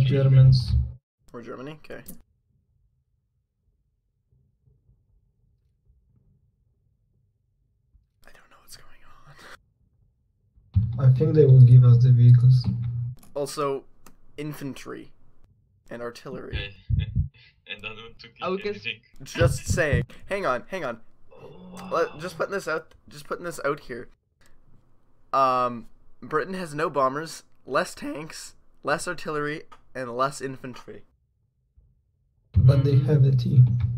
Germans. Or Germany? Okay. I don't know what's going on. I think they will give us the vehicles. Also, infantry and artillery. And I don't want to Oh, kill anything. Just saying. Hang on. Just putting this out here. Britain has no bombers, less tanks, less artillery, and less infantry. But they have the tea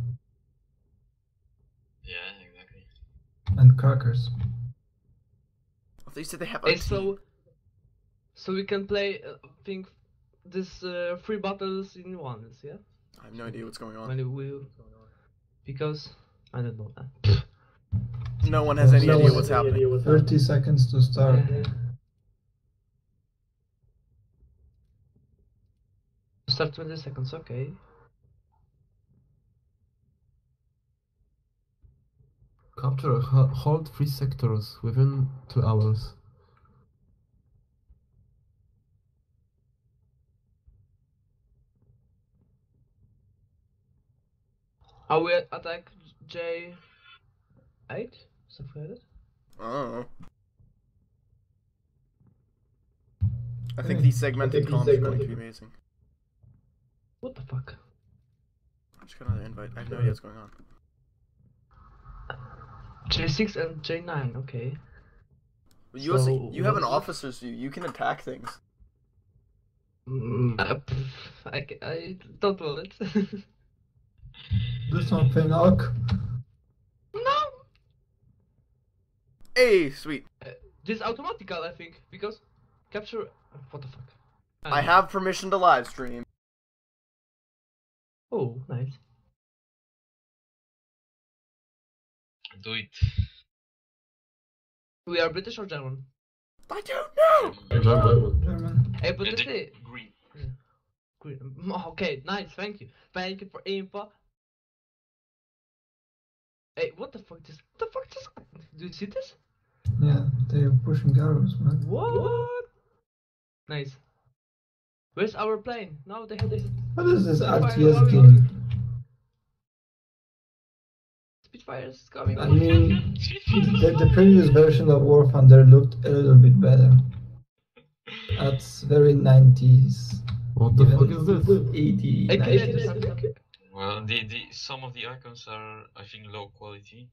Yeah, exactly. and crackers. They said they have Hey, artillery. so we can play, think, this 3 battles in once, yeah? I have no idea what's going on. When it will, because I don't know that. No one has any idea what's happening. 30 seconds to start. Start 20 seconds, okay. Capture, hold 3 sectors within 2 hours. I will attack J8? Something like that? Oh. I think the segmented comms is going to be amazing. What the fuck? I'm just gonna invite. I have no idea what's going on. J6 and J9, okay. You also, So, you have what an is it? officer's view. You can attack things. I don't want it. Do something, Alk. No! Hey, sweet. This is automatical, I think, because capture. What the fuck? I have permission to live stream. Oh, nice. Do it. We are British or German? I don't know. German. Hey, but Yeah, let's the say. green. Great. Okay, nice, thank you. Thank you for info. Hey, what the fuck this? What the fuck this? Do you see this? Yeah, they're pushing arrows, man. What? Nice. Where's our plane? No, they have this. What is this Spitfire RTS coming. game? Spitfire is coming. I mean, the previous version of War Thunder looked a little bit better. That's very 90s. What the fuck is this? 80, Hey, can I do 90s. something? Well, some of the icons are, I think, low quality.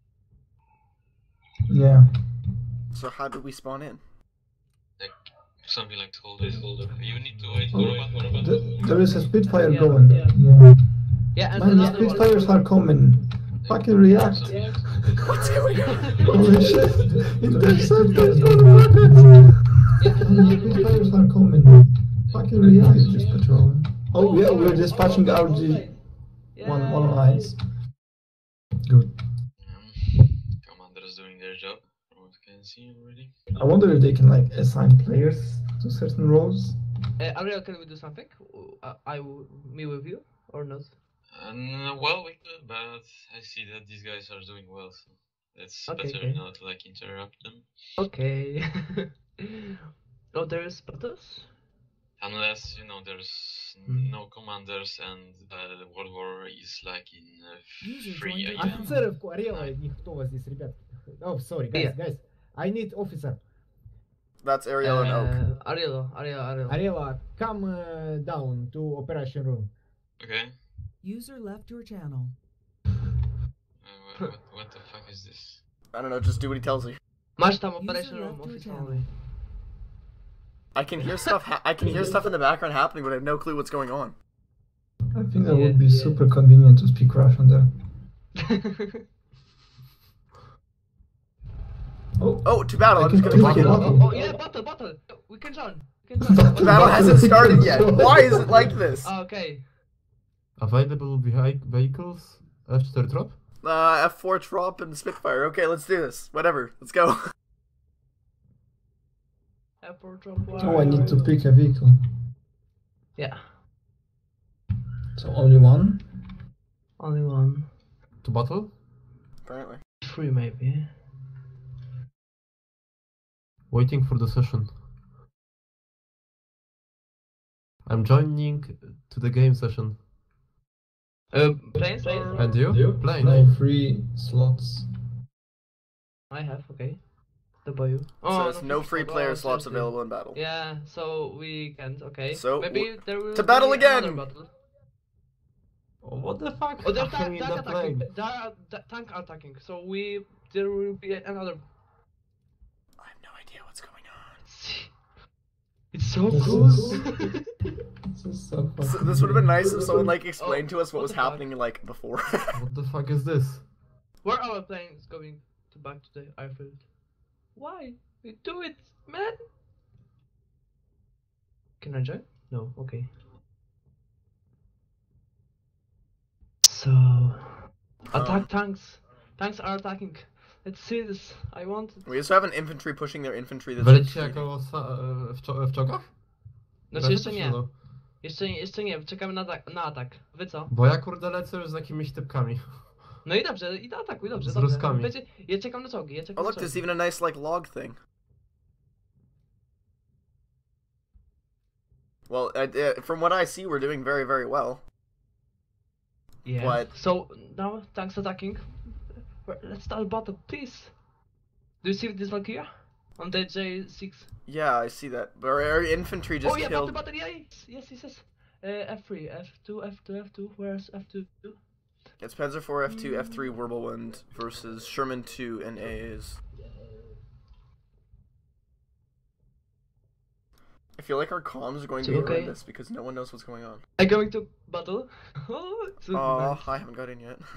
Yeah. So how do we spawn in? Like something like hold this. You need to wait for Oh, a while. There is a Spitfire Yeah, going. yeah. Yeah. Yeah, and Man, the another one. Spitfires are coming. Fucking react. What's going on? Holy shit. Interceptors on rockets. Yeah, and Man, the another one. Spitfires are coming. Fucking react. Just patrolling. Oh yeah, we're dispatching RG. Yeah. One lines. Good. Commanders doing their job. From what I can see already. I wonder if they can like assign players to certain roles. Ariel, can we do something? Me with you or not? Well, we could, but I see that these guys are doing well, so it's Okay, better okay. not like interrupt them. Okay. Oh, there's battles? Unless, there's no commanders and the World War is like in 3 a.m. Офицеров Арела, никто у вас здесь, ребят. Oh, sorry, guys, Yeah. guys. I need officer. That's Ariel and Oak. Ariel. Arela, come down to operation room. Okay. User left your channel. What the fuck is this? I don't know. Just do what he tells you. Masz tam User operation room left your office channel. only. I can hear stuff. I can hear stuff in the background happening, but I have no clue what's going on. I think that would be super convenient to speak Russian there. Oh, to battle. I'm I just can gonna click click it. it. Oh yeah, battle. We can join. The battle hasn't started yet. Why is it like this? Okay. Available vehicles? F4 drop? F4 Trop and Spitfire. Okay, let's do this. Whatever. Let's go. Airport drop. Oh, I need to pick a vehicle. Yeah. So only one? Only one. To battle? Apparently. 3 maybe. Waiting for the session. I'm joining to the game session. Planes or? And you? Playing. No free slots. I have, okay. The boy. Says no free player slots seriously. available in battle. Yeah, so we can't, okay. So, maybe there will to battle be again! another battle. Oh, what the fuck? Oh, they're I'm in tank the attacking. plane. Tank attacking. So there will be another. I have no idea what's going on. It's so This cool. This is so So fucking this would have been weird. nice if someone like explained to us what what was the fuck? happening like before. What the fuck is this? Where are our planes going to back to the airfield? Why? We do it, man. Can I join? No. Okay. So attack tanks. Tanks are attacking. Let's see this. I want it. We also have an infantry pushing their infantry that's Wylecicie retreating. jako w czołgach? Znaczy jeszcze Wlecicie, nie. no? Jeszcze nie. Czekamy na atak. Wy co? Bo ja kurde lecę już z jakimiś typkami. No i dobrze, i atakuj, dobrze, Z dobrze. Ruskami. Ja czekam na czołgi, ja czekam Oh na look, czołgi. there's even a nice like log thing. Well, from what I see, we're doing very, very well. Yeah. What? So now tanks attacking. Let's start battle, please. Do you see this Valkyria? On the J6. Yeah, I see that. But our infantry just Oh yeah, killed. battle, yeah, yes. F3, F2. Where's F2? It's Panzer IV, F2, F3, Wirbelwind versus Sherman 2 and A's. I feel like our comms are going to be Okay. horrendous because no one knows what's going on. I'm going to battle. Oh, it's so Oh, nice. I haven't got in yet.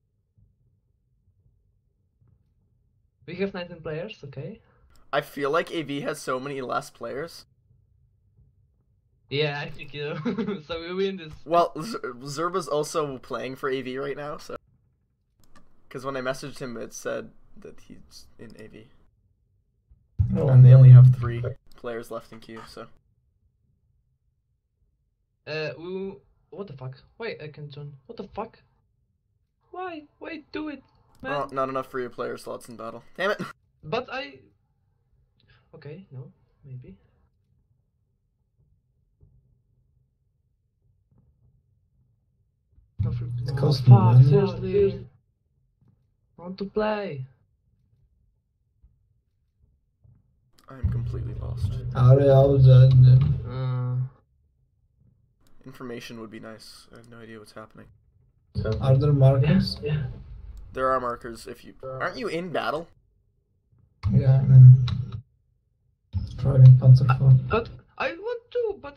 We have 19 players, okay. I feel like AV has so many less players. Yeah, I think you know. So we win this. Well, Zerba's also playing for AV right now, so. Because when I messaged him, it said that he's in AV. Oh, And they only have 3 players left in queue, so. What the fuck? Wait, I can join. What the fuck? Why? Wait, do it, man. Well, not enough free player slots in battle. Damn it! But I. Okay, no, maybe. No free. It Oh, costs me fuck, money. seriously. I want to play. I'm completely lost. Information would be nice. I have no idea what's happening. Are there markers? Yeah. There are markers if you. Aren't you in battle? Yeah, I mean, driving Panzer IV. But I want to, but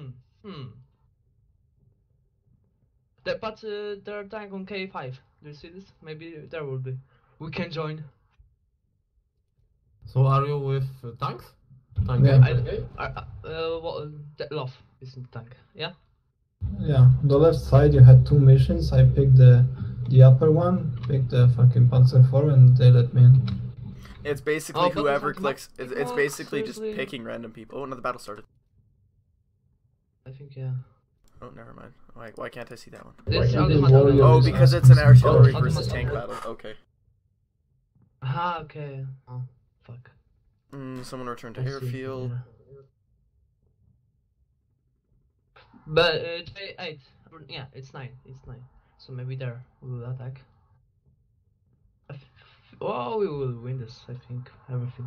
They're tank on K5. Do you see this? Maybe there will be. We can join. So are you with tanks? Tank Yeah. game? Love is in tank. Yeah. Yeah, on the left side you had 2 missions. I picked the upper one, picked the fucking Panzer IV, and they let me in. It's basically Oh, but whoever it's not clicks. ma- It's oh, basically just seriously? picking random people. Oh, no, the battle started. I think yeah. Oh, never mind. Why can't I see that one? This the Ultimate warrior Oh, is because it's asking an some artillery questions. versus tank Ultimate. battle. Okay. Ah, okay. Oh, fuck. Someone returned to I see, airfield. yeah. But J8, yeah, it's 9. It's 9. So maybe there we will attack. Oh, we will win this. I think everything.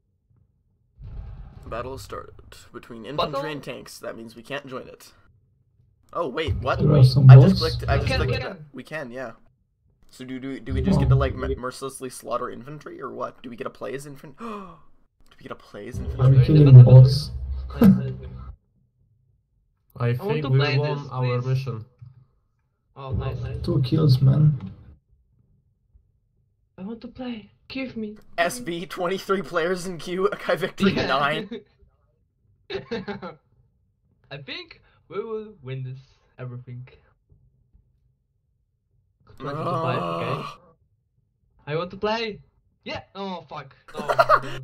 Battle has started between Battle? infantry and tanks. That means we can't join it. Oh wait, what? There are some I just bots. clicked. I We just can, clicked. we that. can. We can, yeah. So do we just get to like mercilessly slaughter infantry or what? Do we get to play as infantry? Do we get to play as infantry? I'm Sorry, killing the- bots. I want think to we play won this, our please. mission. Oh, nice. 2 kills, man. I want to play. Give me. SB 23 players in queue. Akai victory 9. I think we will win this. Everything. 20 to 5, okay. I want to play. Yeah. Oh fuck. No.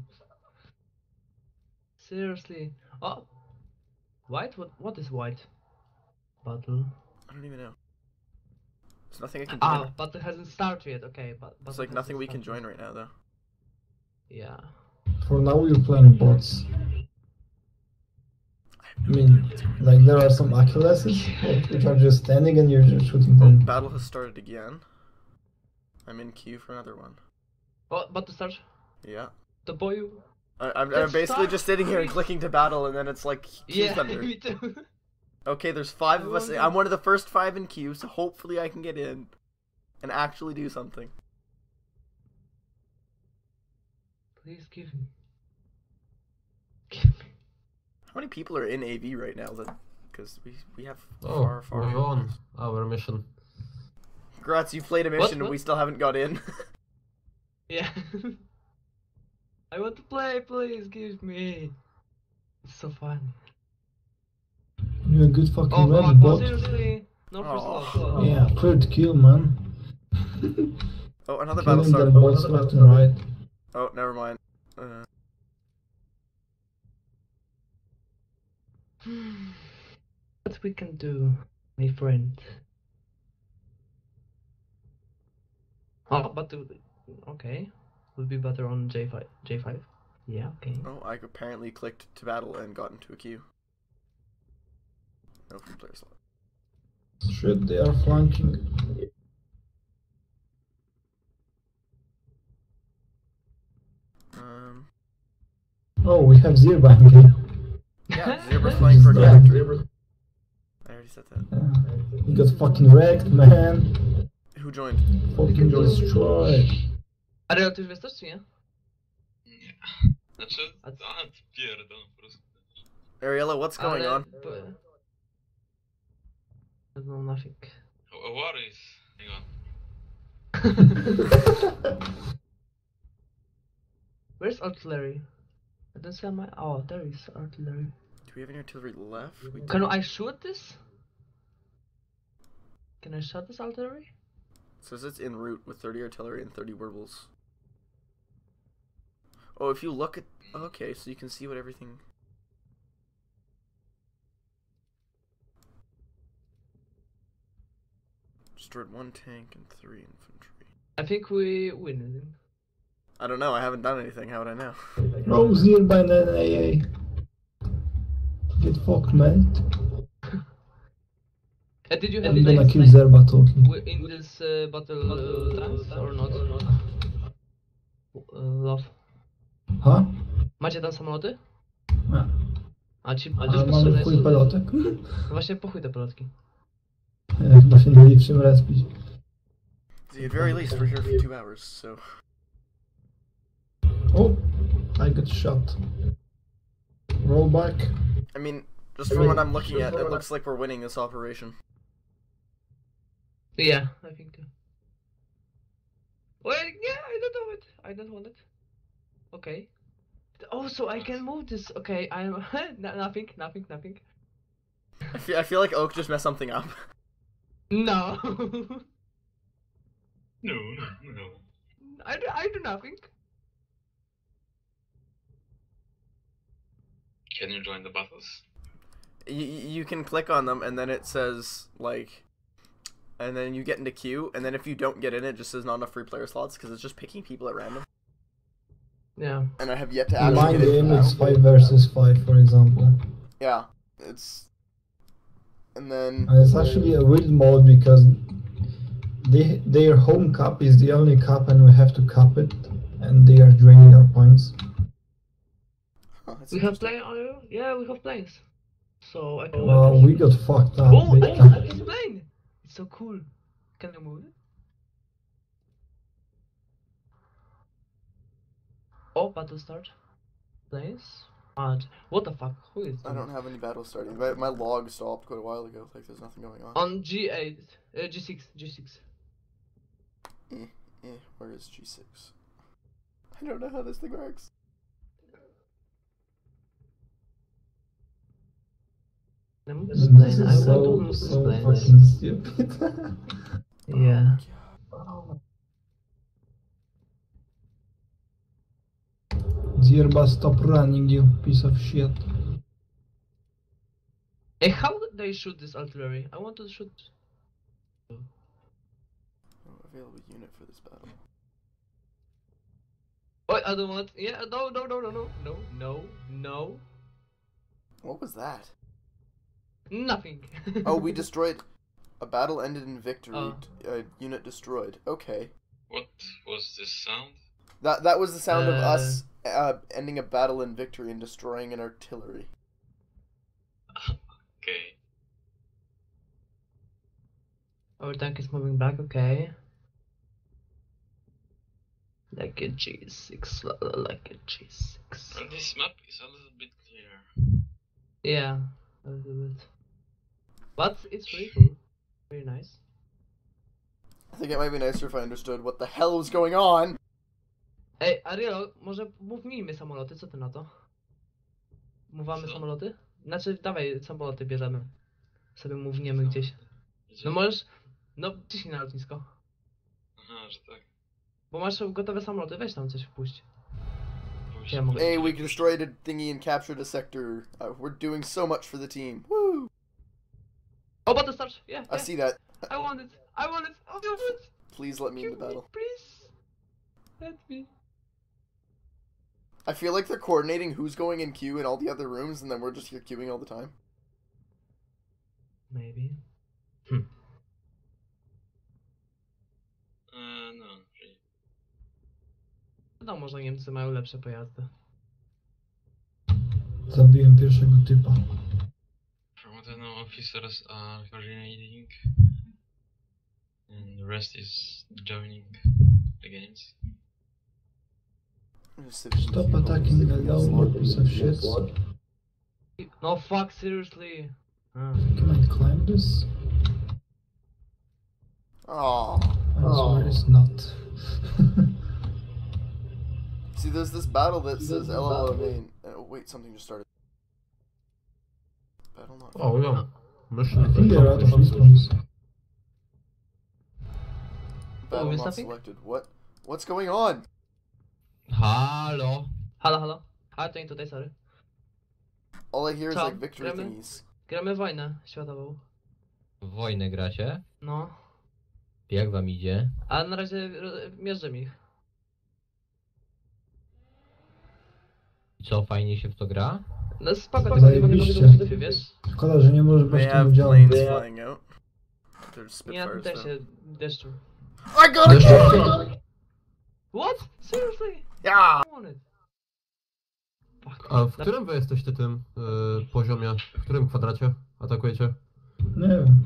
Seriously. Oh. White? What is white? Battle. I don't even know. There's nothing I can join. Ah, battle hasn't started yet. Okay, but There's like nothing we can join right now though. Yeah. For now we're playing bots. I I mean, like there are some Achilles's which are just standing and you're just shooting Oh, them. battle has started again. I'm in queue for another one. Oh, about to start. Yeah. The boy. I'm Let's basically start. just sitting here and clicking to battle, and then it's like queue Yeah, thunder. me too. Okay, there's 5 of us. wonder- I'm one of the first 5 in queue, so hopefully I can get in and actually do something. Please give me. How many people are in AV right now? Because we have Oh, far. we won our mission. Congrats, you played a mission and What? we still haven't got in. Yeah. I want to play, please give me. It's so fun. You're a good fucking Oh, red come on, bot. seriously? No first Oh. love. Yeah, third kill, man. Oh, another battle Killing their started. bots left and right. Oh, never mind. What we can do, my friend? Oh, but okay, would be better on J5. J5. Yeah, okay. Oh, I apparently clicked to battle and got into a queue. No free player slot. Shit, they are flanking. Oh, we have Zierbang here. Yeah, Zebra's flying for a Yeah. victory. I already said that. Yeah. He got fucking wrecked, man. Who joined? Fucking destroyed. A relatyw wiesz też, czy nie? Nie. Znaczy, pierdol po prostu. Ariella, what's going on? No, nothing. What is... Hang on. Where's artillery? I don't see on my. Oh, there is artillery. Do we have any artillery left? We Can do. I shoot this? Can I shot this artillery? It says it's en route with 30 artillery and 30 werbles. Oh, if you look at... Okay, so you can see what everything... Destroyed 1 tank and 3 infantry. I think we win. I don't know, I haven't done anything, how would I know? Oh, Zierbang and AA. Get fucked, mate. Did you have I'm gonna tanks kill Zerba talking. in this battle tanks or not? Love. Huh? Macie tam samoloty? Nie. A ci Ale mamy w chuj pelotek. Właśnie po chuj te pelotki. Chyba się nie mieli w czym respić. See, at very least, we're here for 2 hours, so... Oh, I got shot. Roll back. I mean, just from what I'm looking at, it looks like we're winning this operation. Yeah, I think too. Wait, yeah, I don't know it. I don't want it. Okay. Oh, so I can move this. Okay, I'm nothing. I feel like Oak just messed something up. No. No. I do nothing. Can you join the battles? You can click on them, and then it says, like... And then you get into queue, and then if you don't get in, it just says not enough free player slots, because it's just picking people at random. Yeah. And I have yet to In actually my get into game, the it's battle. 5 versus 5, for example. Yeah, it's... And then... And it's actually a weird mode because their home cup is the only cup and we have to cup it, and they are draining our points. Huh, that's We have interesting. plane. Yeah, we have planes. So I can. Well, we got fucked up Oh, big I time. have this plane. It's so cool. Can I move it? Oh, battle start. Planes. What the fuck? Who is? I don't have any battles starting. My log stopped quite a while ago, like there's nothing going on. On G8, G6. Where is G6? I don't know how this thing works. I move This this plane. I is want to move this so plane. fucking stupid. Yeah. Zierba, stop running, you piece of shit. Hey, how did they shoot this artillery? I want to shoot. Oh, available unit for this battle. Oh, I don't want. Yeah, no. What was that? Nothing. Oh, we destroyed. A battle ended in victory. Oh. Unit destroyed. Okay. What was this sound? That was the sound of us ending a battle in victory and destroying an artillery. Okay. Our tank is moving back, okay. Like a G6, like a G6. Well, this map is a little bit clearer. Yeah, a little bit. But it's really cool. Very nice. I think it might be nicer if I understood what the hell was going on. Ej, Ariel, może mównijmy samoloty, co ty na to? Mówamy Co? samoloty? Znaczy, dawaj, samoloty bierzemy. Sobie mówniemy gdzieś. Gdzie? No możesz... No, ciśnij na lotnisko. Aha, że tak. Bo masz gotowe samoloty, weź tam coś wpuść. Pójść. Ja mogę. Hey, we destroyed a thingy and captured a sector. We're doing so much for the team. Woo! O, battle start! Yeah, I yeah. see that. I want it! I want it! I want it! Please let me in the battle. Please! Let me. I feel like they're coordinating who's going in queue in all the other rooms, and then we're just here queuing all the time. Maybe. No, really. No, może Niemcy mają lepsze pojazdy. Zabiłem pierwszego typa. From what I know, officers are coordinating, and the rest is joining the games. Stop attacking alone, piece of shit. No, fuck, seriously! Can I climb this? Aww. I swear it's not. See, there's this battle that says LLO main. Oh, wait, something just started. Battle not. Oh, yeah. Mission I think they're out of response. Battle missed not something? selected. What? What's going on? Halo? Halo, halo. A, to nie tutaj, sorry. All I hear is Co? like victory Gramy? thingies. Gramy wojnę światową. W wojnę gracie? No. Jak wam idzie? A na razie mierzymy ich. I co, fajnie się w to gra? No spoko, tylko nie mogę Zajebiście. do bitwy, wiesz? Szkoda, że nie może They być have tym udziału. planes flying out. There's Nie, Spitfires też though. się deszczu. I got a kill! What? Seriously? Yeah! I want it. Fuck. A w którym wy jesteście tym poziomie? W którym kwadracie atakujecie? Nie wiem.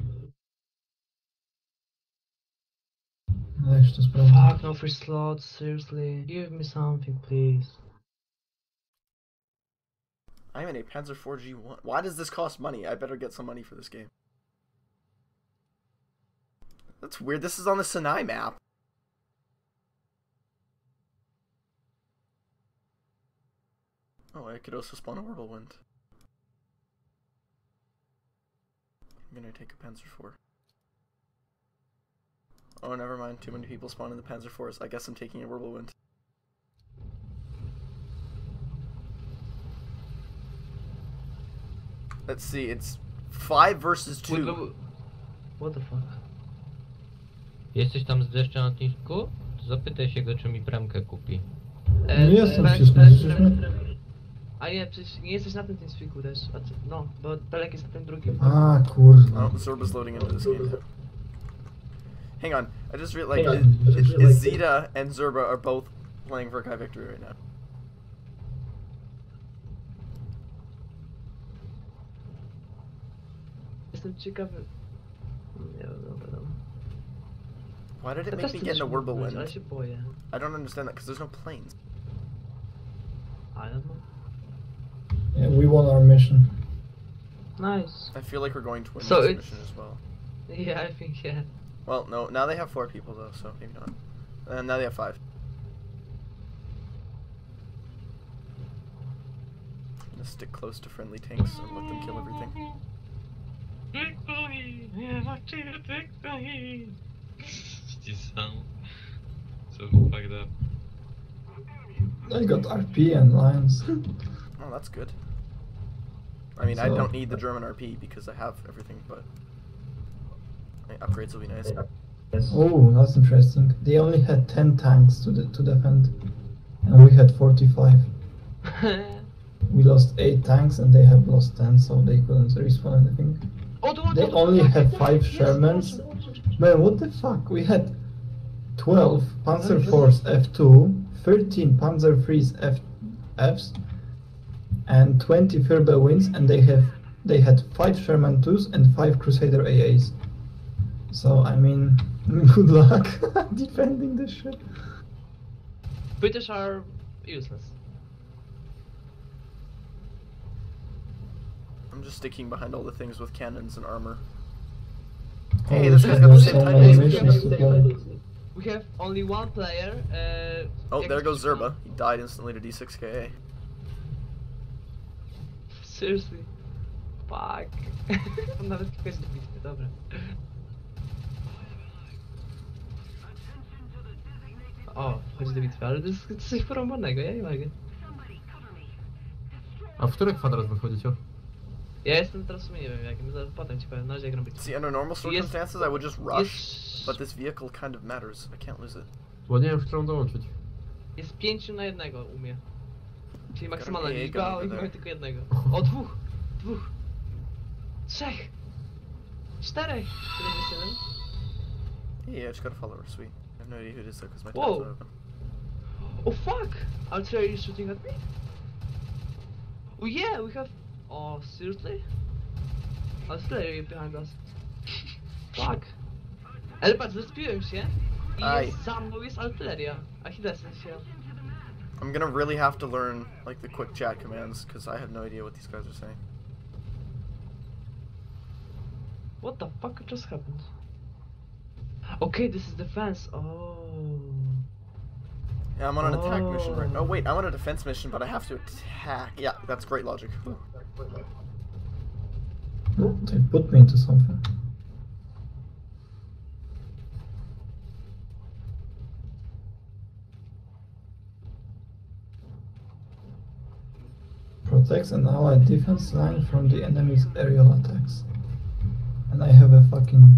Jak się to sprawdza? Fuck, no free slots, seriously. Give me something, please. I'm in a Panzer IV G1. Why does this cost money? I better get some money for this game. That's weird. This is on the Sinai map. Oh, I could also spawn a whirlwind. I'm gonna take a Panzer IV. Oh, never mind. Too many people spawn in the Panzer IVs. I guess I'm taking a whirlwind. Let's see. It's 5 versus 2. What the fuck? Jesteś tam z deszczem na lotnisku? To zapytaj się go, czy mi premkę kupi. Nie jestem przecież, nie jesteśmy? A nie, przecież nie jesteś na tym TeamSpeaku też. A ty, no, bo Pelek jest na tym drugim. A, kurwa. Oh, Zorba's loading into this game. Hang on. I just realized Zeta and Zerba are both playing for Kai Victory right now. Jestem ciekawy. Nie wiem. Why did it Ja make też me chcę get in a coś mówić, ale whirlwind? się boję. I don't understand that because there's no planes. I don't know. Yeah, we won our mission. Nice. I feel like we're going to win So this it's- mission as well. Yeah, I think, yeah. Well, no. Now they have 4 people though, so maybe not. And now they have 5. I'm gonna stick close to friendly tanks and let them kill everything. Victory! I've achieved victory! This sound so fucked up. I got RP and lines. Oh, that's good. I mean, I So- don't need the German RP because I have everything, but upgrades will be nice. Oh, that's interesting. They only had 10 tanks to defend, and we had 45. we lost 8 tanks and they have lost 10, so they couldn't respawn anything. They only have 5 Shermans. Man, what the fuck? We had 12 Panzer Force F2, 13 Panzer Freeze Fs, and 20 Fürberwinds, and they had 5 Sherman 2s and 5 Crusader AAs. So I mean, good luck defending this shit. British are useless. I'm just sticking behind all the things with cannons and armor. Holy Hey, this shit, guy's got the there's same so time many as me. missions to play. We have only one player. Oh, there goes Zerba. He died instantly to D6KA. Seriously. Fuck. On nawet kogoś dobiliśmy, dobra. O, chodzi do bitwy, ale to jest coś porąbanego, ja nie mogę. A w który kwadrat wychodzicie? Ja jestem teraz w sumie nie wiem jakim, zaraz potem ci powiem, na razie jak robić. See, under normal circumstances, I would just rush, Jest, but this vehicle kind of matters. I can't lose it. Bo nie wiem, w którą dołączyć. jest 5 na 1 u mnie. Czyli maksymalna Gotta be liczba, a over oni there. mają tylko jednego. O, 2! 2! 3! 4! 47? Yeah, I just gotta follow her. Sweet. I have no idea who it is though, because my Whoa. tabs are open. Oh fuck! Artillery is shooting at me? Oh yeah, we have... Oh, seriously? Artillery behind us. Fuck. Ale patrz, zespiłem się i Aj. za mną jest artyleria. Achillesem się. I'm gonna really have to learn like the quick chat commands because I have no idea what these guys are saying. What the fuck just happened? Okay, this is defense. Oh. Yeah, I'm on an attack mission right. Oh. Oh wait, I'm on a defense mission, but I have to attack. Yeah, that's great logic. Oh, they put me into something. Protects an allied defense line from the enemy's aerial attacks. And I have a fucking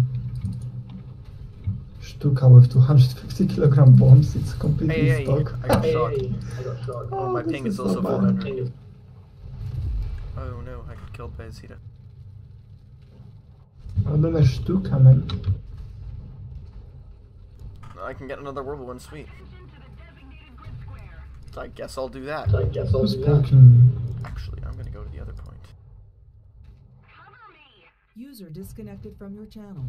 Stuka with 250 kilogram bombs. It's completely Hey, stock. I got shot. Oh, my this ping is so also bad. full better. Oh no, I got killed by a Zeta. I'm a Stuka, man. I can get another Whirlwind, sweet. I guess I'll do that. Who's poking? Actually, I'm gonna go to the other point. User disconnected from your channel.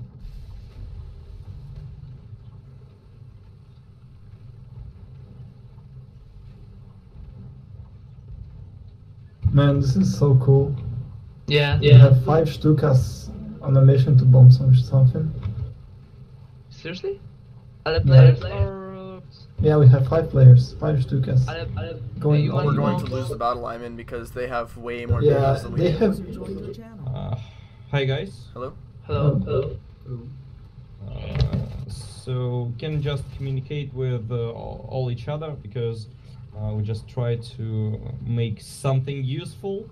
Man, this is so cool. Yeah. We have 5 Stukas on a mission to bomb something. Seriously? Ale players or... Yeah, we have 5 players, 5 Stukas. Going you on. We're want going to lose the battle I'm in because they have way more Yeah, damage than we they do. have. User joined your channel. Hi guys. Hello? Hello. So can you just communicate with all each other because we just try to make something useful.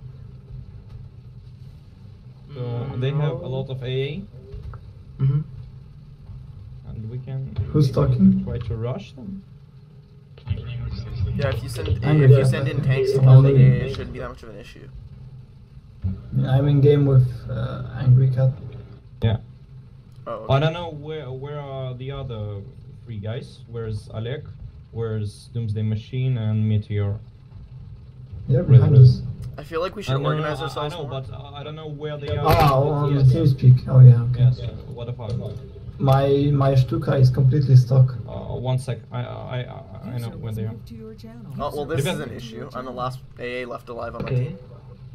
So they have a lot of AA, Mhm. and we can Who's talking? try to rush them. Yeah, if you send I'm if you with send that. in tanks to follow the AA, it shouldn't be that much of an issue. I'm in game with Angry Cat. Yeah. Oh, I okay. don't know where are the other 3 guys. Where's Oleg? Where's Doomsday Machine and Meteor? They're behind us. I feel like we should organize ourselves I know, more. but I don't know where they are. Oh, on the Yes. TeamSpeak. Oh yeah, okay. Yes. What about? My Stuka is completely stuck. 1 sec. I know User where was they are. moved to your channel. Oh, well, this is Ребят. an issue. I'm the last AA left alive on my Okay. team.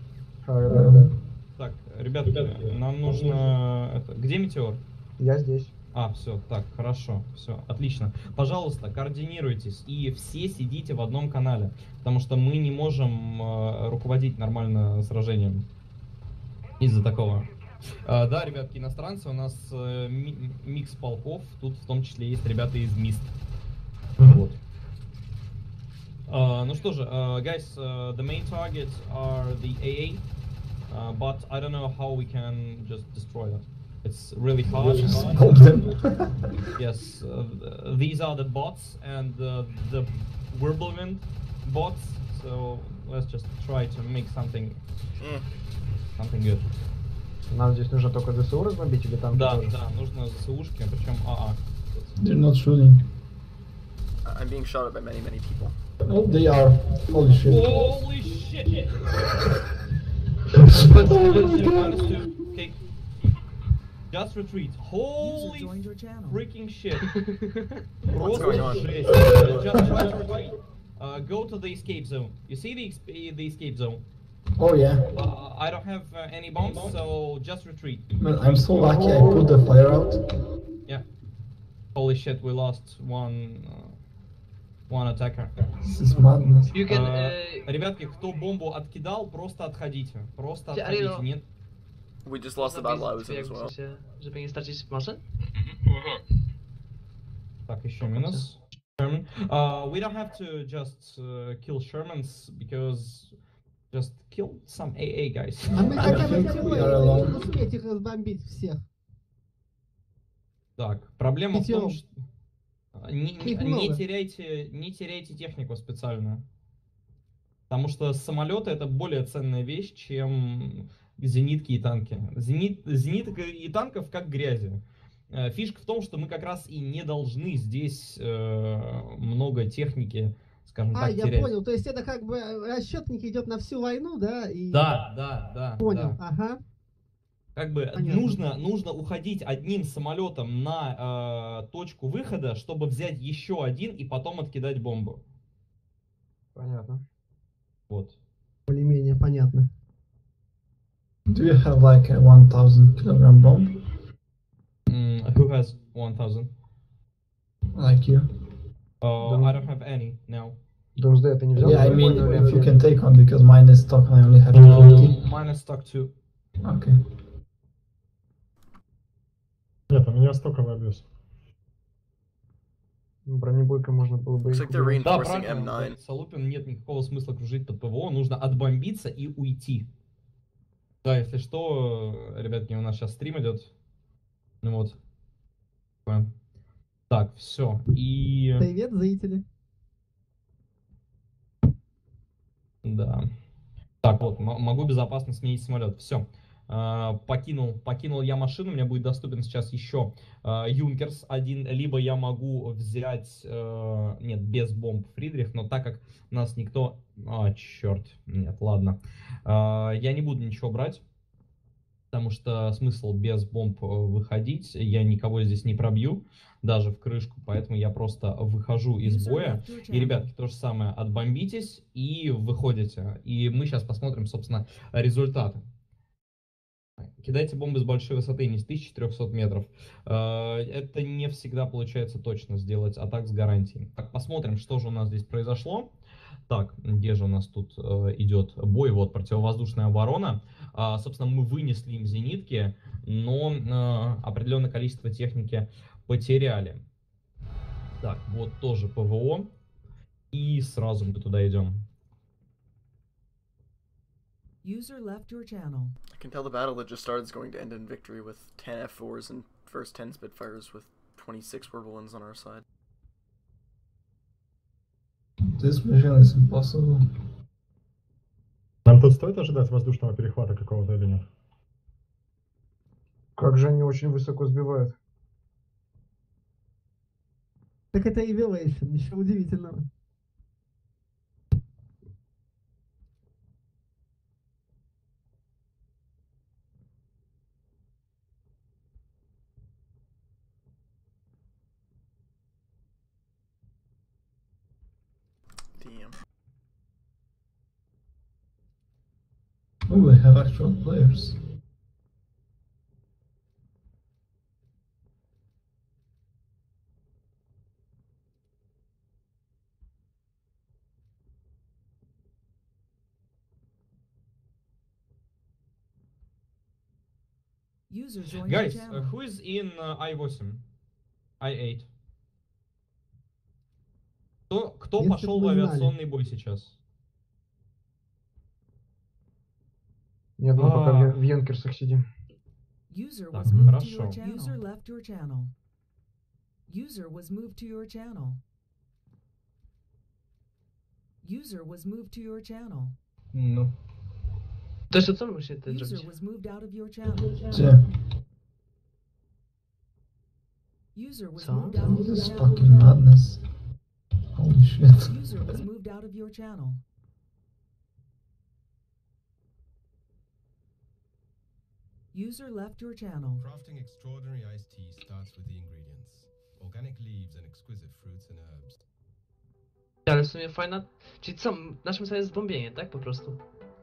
Так, ребят, нам нужно... Где Метеор? Я здесь. Все, так, хорошо, все, отлично. Пожалуйста, координируйтесь и все сидите в одном канале, потому что мы не можем руководить нормально сражением из-за такого. Да, ребятки, иностранцы, у нас микс полков, тут в том числе есть ребята из МИСТ. Вот. Ну что же, guys, the main targets are the AA, but I don't know how we can just destroy that. It's really hard. Bomb them. Yes, these are the bots and the Whirlwind bots, so let's just try to make something Eh. good. Нам здесь нужно только ДСУ разбомбить или там Да, тоже? да, нужно ЗСУшки, причем АА. They're not shooting. I'm being shot at by many people. Oh, they are. Holy shit. Holy shit! Okay. Just retreat. User Holy joined your channel. freaking shit. What's going on? Жесть. Just try to retreat. Go to the escape zone. You see the escape zone? Oh yeah. I don't have any bombs, so just retreat. Man, I'm so lucky I put the fire out. Yeah. Holy shit, we lost one attacker. This is madness. You can. Ребятки, кто бомбу откидал, просто отходите. Просто Yeah, отходите. I know. Нет. We just lost the battle I was in as well. Żeby nie stracić masy? Так, еще минус. Sherman. We don't have to just kill Shermans, because just kill some AA guys. А мы хотя бы think хотим we are alone. суметь их разбомбить всех. Так, проблема в том, Пятером. что не Их много. теряйте технику специально. Потому что самолеты это более ценная вещь, чем зенитки и танки. Зениток и танков как грязи. Фишка в том, что мы как раз и не должны здесь много техники, скажем так, Я терять. понял. То есть это как бы расчетник идет на всю войну, да? И... Да. Понял, да. ага. Как бы Понятно. нужно уходить одним самолетом на точку выхода, чтобы взять еще один и потом откидать бомбу. Понятно. Вот. Более-менее понятно. Do you have like a 1000 kilogram bomb? Who has 1000? Like you? I don't have any now. Doomsday ты не взял? Yeah, I mean, Нормально, if you да. can take one, because mine is stock and I only have 50. Mine is stuck too. Okay. Нет, у меня стоковый обвес. Бронебойкой можно было бы... Looks их like they're убивать. Да, reinforcing правильно, M9. говорит Солупин, нет никакого смысла кружить под ПВО, нужно отбомбиться и уйти. Да, если что, ребятки, у нас сейчас стрим идет. Ну вот. Так, все. И... Привет, зрители. Да. Так, вот, могу безопасно сменить самолет. Все. Покинул я машину, у меня будет доступен сейчас еще Юнкерс один, либо я могу взять, нет, без бомб Фридрих, но так как нас никто... черт, нет, ладно. Я не буду ничего брать, потому что смысл без бомб выходить, я никого здесь не пробью, даже в крышку, поэтому я просто выхожу из боя. И, ребятки, то же самое, отбомбитесь и выходите. И мы сейчас посмотрим, собственно, результаты. Кидайте бомбы с большой высоты, не с 1400 метров. Это не всегда получается точно сделать, а так с гарантией. Так, посмотрим, что же у нас здесь произошло. Так, где же у нас тут идет бой? Вот, противовоздушная оборона. Собственно, мы вынесли им зенитки, но определенное количество техники потеряли. Так, вот тоже ПВО. И сразу мы туда идем. User left your channel. I can tell the battle that just started is going to end in victory with 10 F4s and first 10 Spitfires with 26 Whirlwinds on our side. This mission is impossible. Нам тут стоит ожидать воздушного перехвата какого-то или нет? Как же они очень высоко сбивают. Так это Evilation, ничего удивительного. Damn. Oh, we have actual players. User joined Guys, your channel. who is in I8? I8. Кто Если пошел бы в вы знали. авиационный бой сейчас? Нет, мы пока в Юнкерсах сидим. User Так, was moved to your хорошо. channel. User left your channel. User was moved to your channel. User was moved to your channel. No. To jeszcze co musimy ty User zrobić? was moved out of your channel. Gdzie? User was Co? moved out of This your is channel. fucking madness. Holy shit. User was moved out of your channel. User left your channel. Crafting extraordinary iced tea starts with the ingredients. Organic leaves and exquisite fruits and herbs. Ale w sumie fajna... Czyli co, naszym celem jest zbombienie, tak? Po prostu.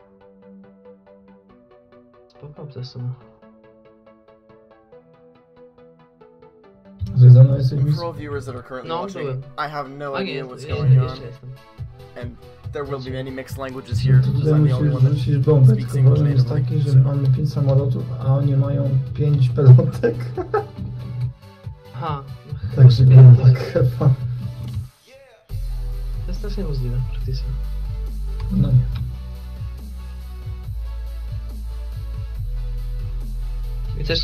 Spoko opcja w sumie. Ze mną jesteś For all viewers that are currently No, watching, byłem. I have no A nie, idea what's jeszcze going on, jestem. and there will be many mixed languages here, To because tutaj I'm the only musisz one that rzucić bombę, speaks tylko English problem jest natively. taki, że mamy 5 samolotów, a oni mają 5 pelotek. Aha. Także było tak chyba. To jest też niemożliwe, praktycznie. No nie. I też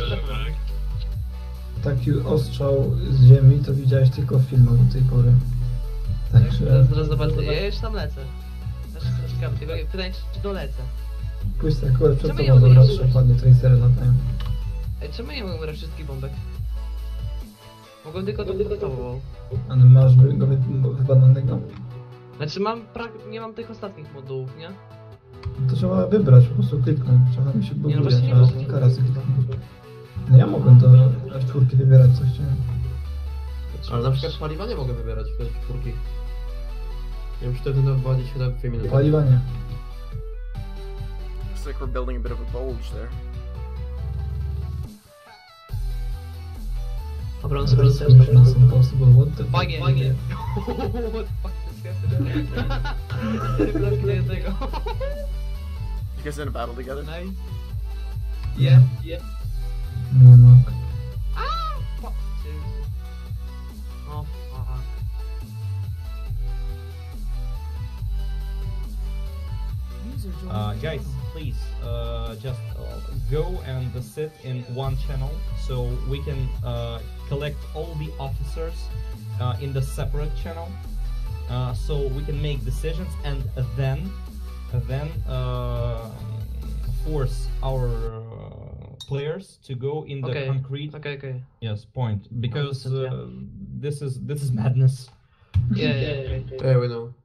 Taki ostrzał z ziemi to widziałeś tylko w filmach do tej pory. Także Zaraz zobaczę. Ja już tam lecę. Też jestem ciekawy, tylko pytanie, czy dolecę. pójść tak akurat przed Czemu tobą, nie dobra, mogę- przepadnie tracery latają. Ej, czemu ja nie mogę brać wszystkich bombek? Mogłem tylko to wykotował. Ale masz go wybadanego? Znaczy nie mam tych ostatnich modułów, nie? To trzeba wybrać, po prostu kliknąć. Czasami się Nie, no buguje, właśnie nie trzeba można. kilka razy kliknąć. No ja mogłem do F4 wybierać co chciałem. Ale na przykład paliwa nie mogę wybierać w tej czwórki. Nie wiem, czy wtedy doprowadzić się do 2 minuty. Paliwa nie. Looks like we're building a bit of a bulge there. Dobra, on That's sobie Mission Impossible, what the fuck? Bagie! What the fuck is happening? Bloki do jednego. You guys in a battle together? Nice. Yeah. Yeah. Nie no. Fuck. Seriously. Oh, fuck. User joined your Guys, channel. please just go and sit in one channel so we can collect all the officers in the separate channel, so we can make decisions and then force our players to go in the Okay. concrete Okay. yes point, because Understood, this is madness. Yeah. Yeah, we know.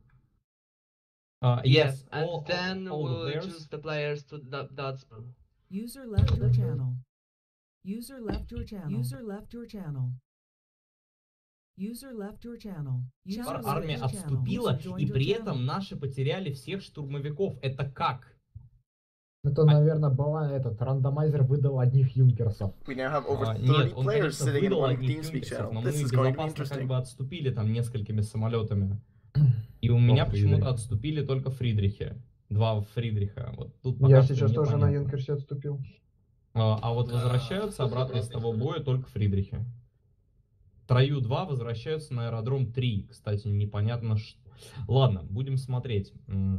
Yes, and all then the we'll players. choose the players to that spell. User left your channel. User left your channel. User left your channel. User left your channel. User left Армия your channel. отступила, User joined и your при channel. этом наши потеряли всех штурмовиков. Это как? Это, наверное, была рандомайзер выдал одних юнкерсов. We now have over 30 Нет, он, players конечно, sitting in выдал one одних TeamSpeak юнкерсов, channel. но мы This is going to be безопасно как interesting. бы отступили там несколькими самолетами. И у меня почему-то Фридрих. отступили только Фридрихи. 2 Фридриха. Вот тут пока Я что сейчас тоже на непонятно. Юнкерсе отступил. А вот возвращаются обратно из того боя только Фридрихи. Трою 2 возвращаются на аэродром 3. Кстати, непонятно что. Ладно, будем смотреть.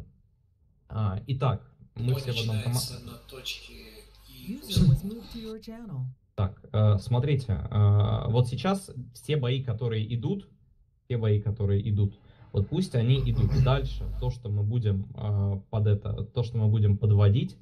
Итак, мы все в одном команде. User was moved to your channel. Так, смотрите, вот сейчас все бои, которые идут, вот пусть они идут дальше. То, что мы будем подводить,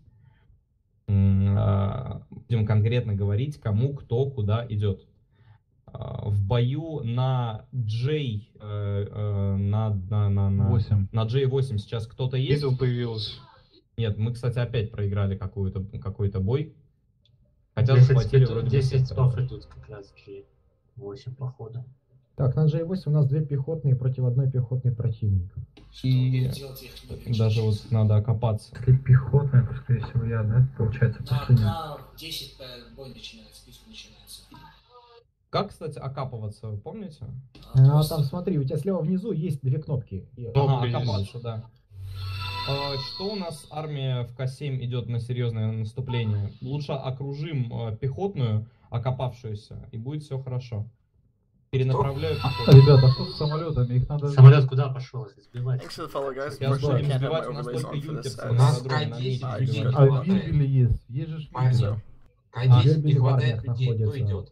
будем конкретно говорить, кому, кто, куда идет. В бою на J, на 8. на J8 сейчас кто-то есть? Видел, появилось. Нет, мы, кстати, опять проиграли какой-то бой. Хотя захватили вроде бы 10 сектор. спав идут как раз G8 походу. Так, на J8 у нас 2 пехотные против 1 пехотный противник. И даже вот надо окопаться. Пехотная, то, скорее всего, я, да? Получается, последний. На 10 бой начинается, список начинается. Как, кстати, окапываться, вы помните? А там смотри, у тебя слева внизу есть 2 кнопки. Ага, окопаться, да. Что у нас армия в К7 идет на серьезное наступление? Лучше окружим пехотную, окопавшуюся, и будет все хорошо. Перенаправляю пехоту. Ребята, что с самолетами? Их надо... Самолет куда пошел? Сбивать. Thanks to the follow, guys. Я Unfortunately, I будем can't have my сбивать, у нас overlays только on for this. юнкерсы У на нас аэродроме на месте К10 сбивать. А в Вильгеле есть. Есть же Вильгеле. К10 Гербель не в хватает армиях людей, кто находится. идет?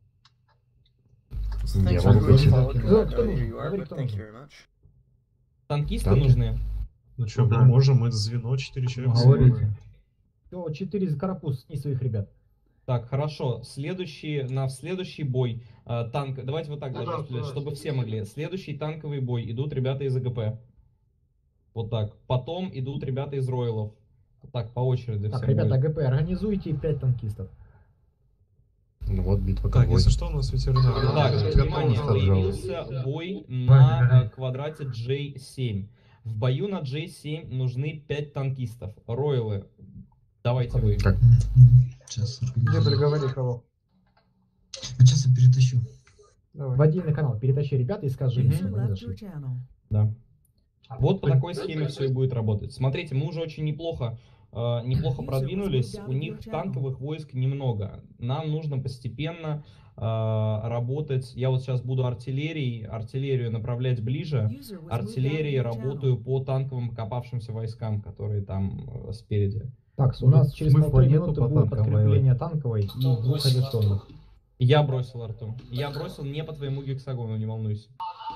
Thanks Я for могу the идти. follow. I Кто don't know who нужен? you are, Говори, but кто thank you нужен. very much. Танкисты Танки? нужны. Ну что, мы можем, мы звено 4 человека. Говорите. Все, 4 из карапуз, сними своих ребят. Так, хорошо. В следующий бой танк. Давайте вот так даже стрелять, чтобы все могли. Следующий танковый бой идут ребята из АГП. Вот так. Потом идут ребята из Ройлов. Так, по очереди Так, всем ребята, будет. АГП, организуйте 5 танкистов. Ну вот битва. Так, если что, у нас ветеринар. Так, внимание, появился бой на квадрате J7. В бою на J7 нужны 5 танкистов. Ройлы, давайте вы. Сейчас Дебель, говори кого. Сейчас я перетащу. В отдельный канал перетащи ребята и скажи, чтобы они зашли. Да. Вот по такой схеме все и будет работать. Смотрите, мы уже очень неплохо продвинулись. У них танковых войск немного. Нам нужно постепенно работать. Я вот сейчас буду артиллерию направлять ближе. Артиллерией работаю по танковым окопавшимся войскам, которые там спереди. Так, у нас через полторы минуты будет подкрепление танковой и 2 авиационных. Я бросил арту. Я бросил не по твоему гексагону, не волнуйся.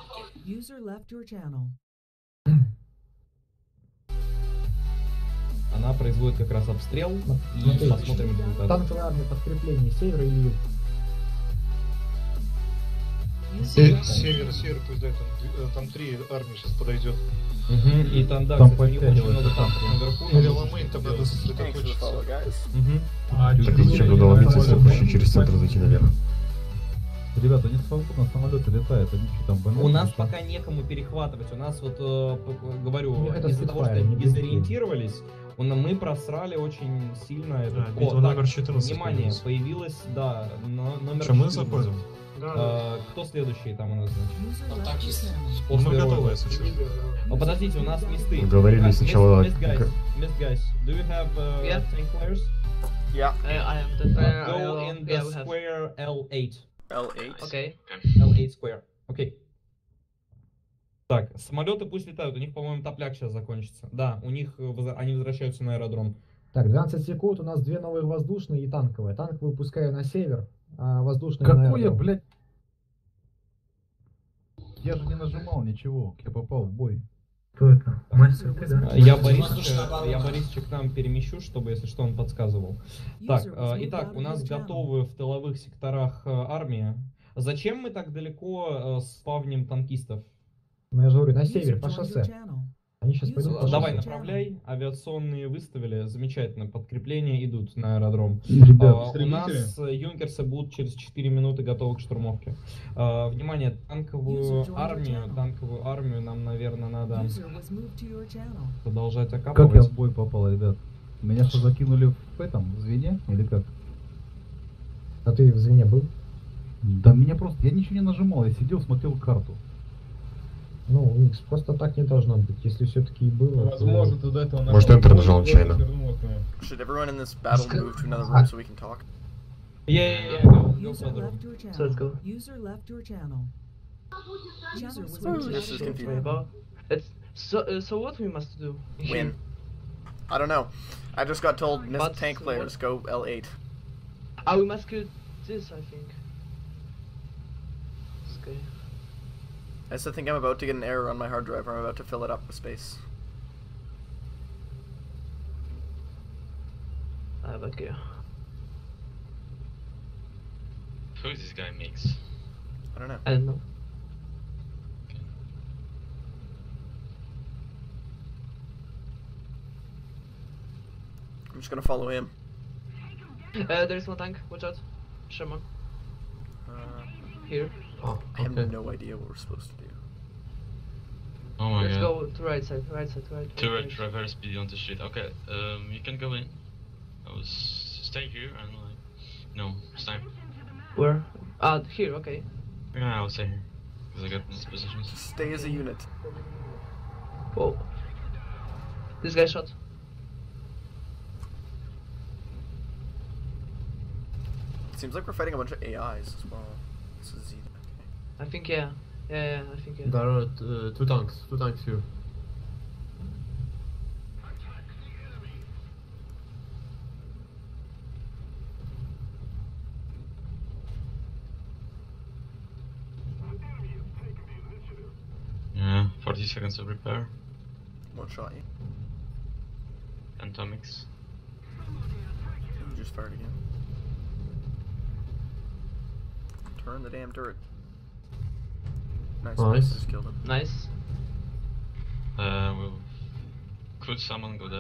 Она производит как раз обстрел, и посмотрим результат. Танковая армия подкрепление севера или юг? Север, пусть да, там 3 армии сейчас подойдет. И там, да, Там кстати, у них очень много танков наверху. Переломить, там надо сосредоточиться. Так, зачем туда ломиться, если проще через центр зайти наверх? Ребята, они свободно, самолеты летают, они что там банят? У нас пока некому перехватывать. У нас вот, говорю, Это из-за того, что Spitfire, они не дезориентировались, мы просрали очень сильно это. битва номер 14 внимание, появилась, да, номер Что, мы 14. заходим? Кто следующий там у нас, значит? Танкисты. Мы готовы, если что. Подождите, у нас месты. Мы говорили сначала... Miss guys, do you have tank players? Yeah. I am the Go in the square L8. L8. Okay. L8 square. Окей. Так, самолеты пусть летают, у них, по-моему, топляк сейчас закончится. Да, у них они возвращаются на аэродром. Так, 12 секунд, у нас 2 новые воздушные и танковые. Танк выпускаю на север, а воздушные на Какой я, аэродром. блядь? Я же не нажимал ничего, я попал в бой. Кто это? Мастер, ты, да? Я Борисыча к нам перемещу, чтобы, если что, он подсказывал. Так, итак, у нас готовы в тыловых секторах армия. Зачем мы так далеко спавним танкистов? Ну, я же говорю, на север, по шоссе. Они сейчас пойдут по Давай, шоссе. направляй. Авиационные выставили. Замечательно. Подкрепления идут на аэродром. Ребят, у нас юнкерсы будут через 4 минуты готовы к штурмовке. Внимание, танковую армию нам, наверное, надо продолжать окапывать. Как я в бой попал, ребят? Меня что, закинули в этом, в звене? Или как? А ты в звене был? Да меня просто, я ничего не нажимал, я сидел, смотрел карту. Ну, Икс, просто так не должно быть. Если все-таки и было, Возможно, ты до этого Может, Enter нажал нечаянно. Should everyone in this battle move to another room so we can talk? Yeah, go further. So let's go. User left your channel. This is confusing. It's so what we must do? Win. I don't know. I just got told miss But tank players, go L8. We must kill this, I think. Okay. I still think I'm about to get an error on my hard drive, or I'm about to fill it up with space. Back here. Who is this guy Mix? I don't know. I don't know. I'm just gonna follow him. There's one tank. Watch out, Sherman. Here. Oh, I have no idea what we're supposed to do. Oh my Let's god. go to right side, right. Turret reverse speed on the street. Okay, you can go in. I was stay here and like no, snipe. Where? Here. Okay. Yeah, I'll stay here because I got this position. Stay as a unit. Whoa. This guy shot. Seems like we're fighting a bunch of AIs as well. This is Z. I think yeah. Yeah, I think yeah. There are two tanks here. Yeah, for 40 seconds of repair. One shot you. Atomics. You just fired again. Turn the damn turret. Nice. Nice. Just killed him. Nice. Could someone go there?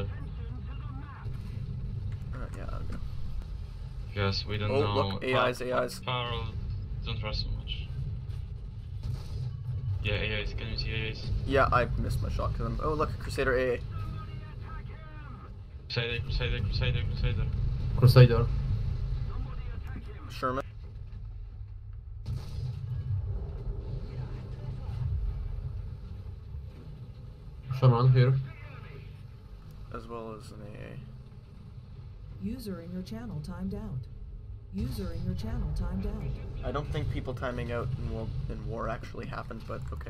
Yeah, I'll go. Because we don't Oh, know. look, AIs. Parallel, don't rush so much. Yeah, AIs, can you see AIs? Yeah, I missed my shot because I'm. Oh, look, Crusader AA. Crusader. Crusader. Sherman. Shaman here. As well as an AA. User in your channel timed out. User in your channel timed out. I don't think people timing out in war actually happens, but okay.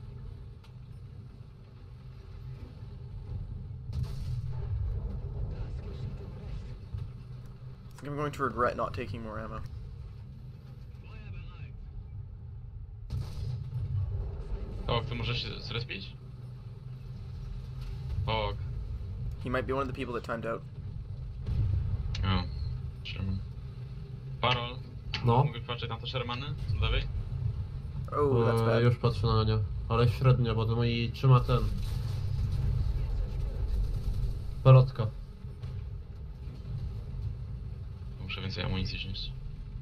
I think I'm going to regret not taking more ammo. O, ty możesz się zrespić? O. He might be one of the people that timed out. O, Sherman. Parol. No. Mógłbyś patrzeć na te Shermany z lewej? Oh, that's bad. Już patrzę na nie. Ale średnio, bo to mój trzyma ten. Pelotka. Muszę więcej amunicji wziąć.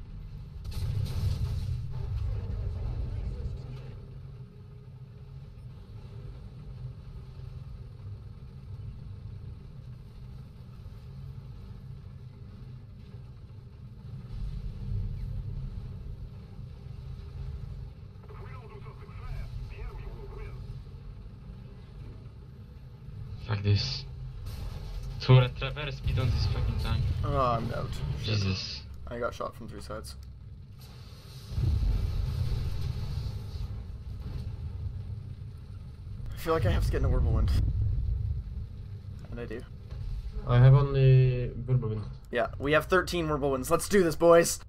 Fuck this. Turret traverse speed on this fucking tank. Oh, I'm out. Jesus. I got shot from 3 sides. I feel like I have to get in a whirlwind. And I do. I have only Whirlwind. Yeah, we have 13 whirlwinds. Let's do this, boys!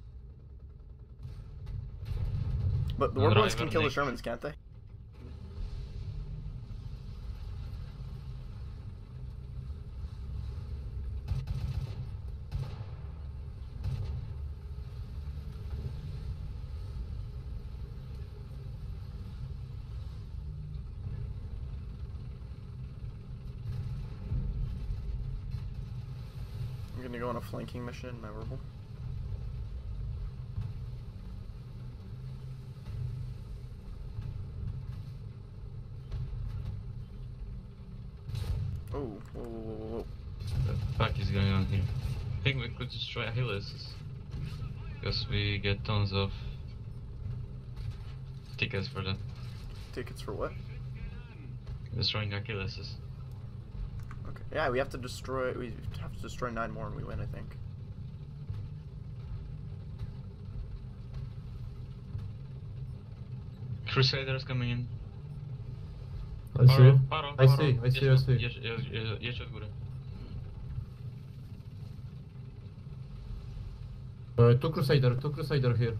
But the whirlwinds can kill the Shermans, can't they? I'm gonna go on a flanking mission in my Whirlwind. Oh, whoa. The fuck is going on here? I think we could destroy Achilles. Because we get tons of tickets for that. Tickets for what? Destroying Achilles. Okay. Yeah, we have to destroy 9 more and we win, I think. Crusaders coming in. I see. Paro. I see. Jedź od góry. Two Crusader here.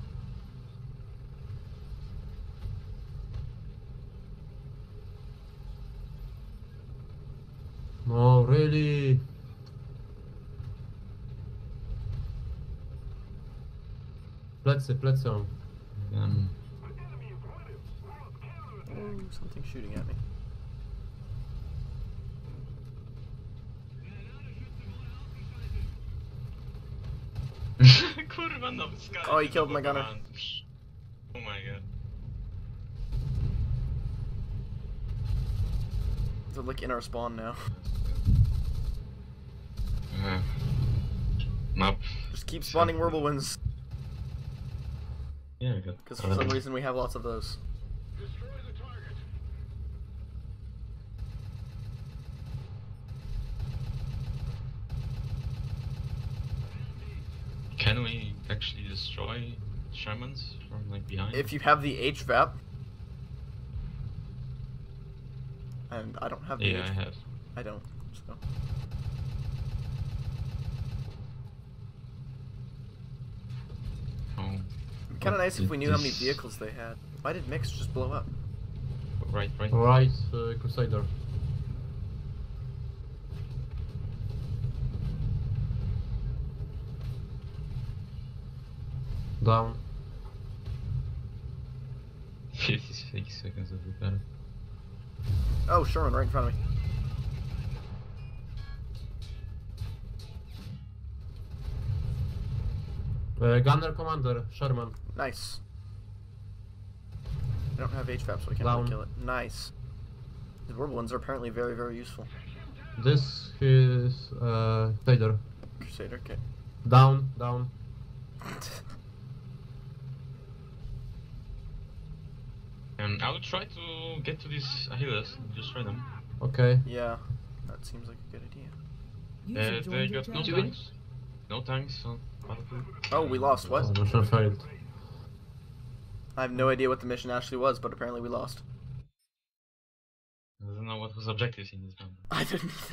No, really? Plecy. Something shooting at me. Kurwa, no, Sky. Oh, he killed my gunner. Oh my god. They're like in our spawn now. Map. Just keep spawning whirlwinds. Yeah, we got. Because for some reason we have lots of those. Can we actually destroy Shermans from like behind? If you have the HVAP. And I don't have the Yeah, I have. I don't, so. Oh. It'd be kinda nice if we knew how many vehicles they had. Why did Mix just blow up? Right. Right, Crusader. Down. 56 seconds of the battle. Oh, Sherman, right in front of me. Gunner Commander, Sherman. Nice. I don't have HVAP, so I can't Down. really kill it. Nice. The orbital ones are apparently very, very useful. This is Vader. Crusader, okay. Down. I will try to get to these Achilles and destroy them. Okay. Yeah, that seems like a good idea. They got no tanks. No tanks on battlefield. Oh, we lost. What? Mission failed. I have no idea what the mission actually was, but apparently we lost. I don't know what was objectives in this one. I didn't either.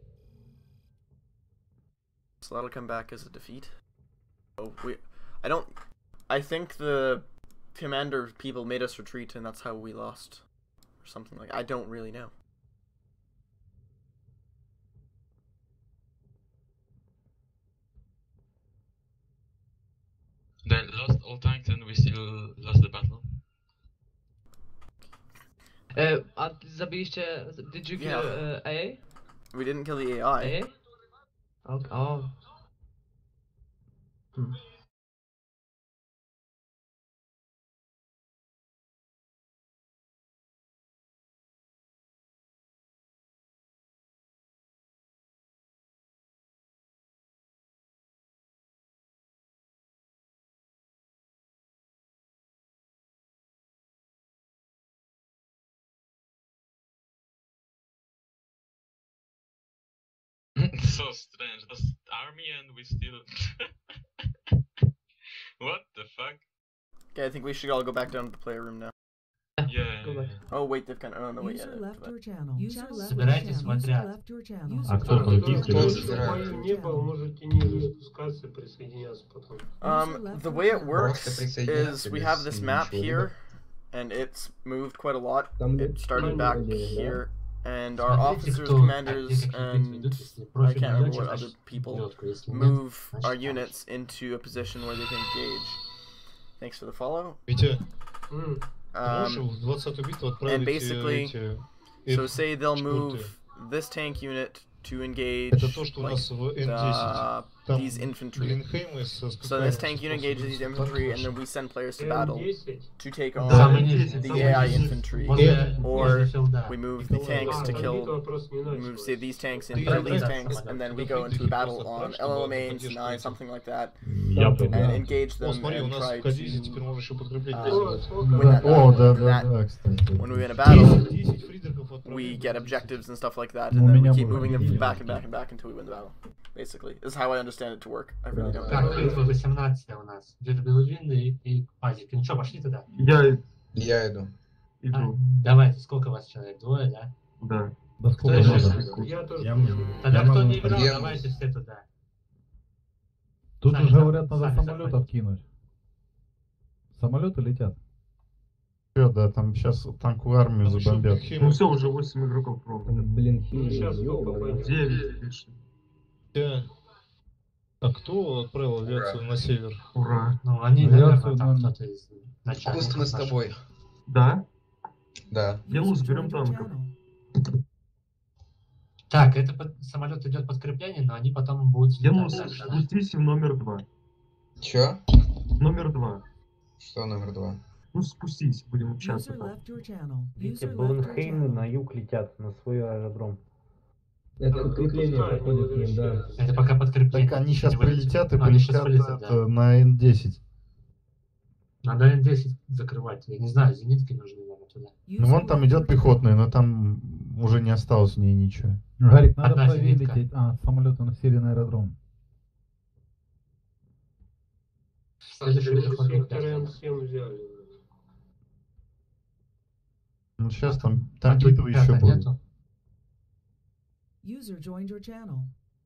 So that'll come back as a defeat. Oh, I think the commander people made us retreat, and that's how we lost. Or something like I don't really know. They lost all tanks and we still lost the battle. Did you kill AA? We didn't kill the AI. AA? Okay. Oh. So strange, that's army and we still... What the fuck? Okay, I think we should all go back down to the player room now. Yeah. Oh wait, they've kind of... Oh no, wait, User yeah. left your channel. User left Собирайтесь your в channel. User отряд. left your channel. А кто там можете ниже спускаться, присоединяться потом. The way it works is we have this map here, and it's moved quite a lot. It started back here, and our officers, commanders, and I can't remember what other people move our units into a position where they can engage. Thanks for the follow. Витя, можешь в 20-ю битву отправить And basically, эти so say they'll шпурты? move this tank unit to engage Это то, что у нас в N10. Там these infantry. Блинхеймы со So this tank unit engages these infantry, and then we send players to battle to take on the AI infantry, or we move the tanks to kill. We move, say, these tanks and kill these tanks, and then we go into a battle on LLMA, Sinai, something like that, and engage them and try to win that battle. When we win a battle, we get objectives and stuff like that, and then we keep moving them back and back and back until we win the battle. Basically, this is how I understand it to work. I really don't Так, know. битва 18 у нас. Где-то Белуджин и Пазик. Ну что, пошли туда? Я иду. Давайте, сколько вас человек? Двое, да? Да. Кто сколько еще? можно? Тогда кто не играл, давайте все туда. Тут Сами, уже сами, говорят, надо сами самолет заходите. откинуть. Самолеты летят. Всё, да, там сейчас танковую армию забомбят. Ну всё, уже 8 игроков пробовали. Блин, Сейчас сколько пойдет? 9. А кто отправил авиацию на север? Ура. Ну, они, наверное, там кто-то из начальников Куст, мы с наших. тобой. Да? Да. Белус, берем танков. Так, это самолет идет подкрепление, но они потом будут Белус, взлетать дальше, да? спустись в номер 2. Чё? Номер 2. Что номер 2? Ну спустись, будем User общаться там. left your channel. Видите, User left your Блинхеймы channel. на юг летят, на свой аэродром. Это подкрепление подходит к ним, да. Это пока подкрепление. Так они сейчас Не вылетит. прилетят и Ну, они щас полетят вылетят, да. на N10. Надо N10 закрывать. Я не знаю, зенитки нужны, наверное, туда. Ну вон там идет пехотный, но там уже не осталось в ней ничего. Гарик, надо Одна правее зенитка. лететь. Самолеты на северный аэродром. Следующий пехотный Сектор М7 взяли. Ну сейчас там А тут битва еще пятого будет. нету. User joined your channel.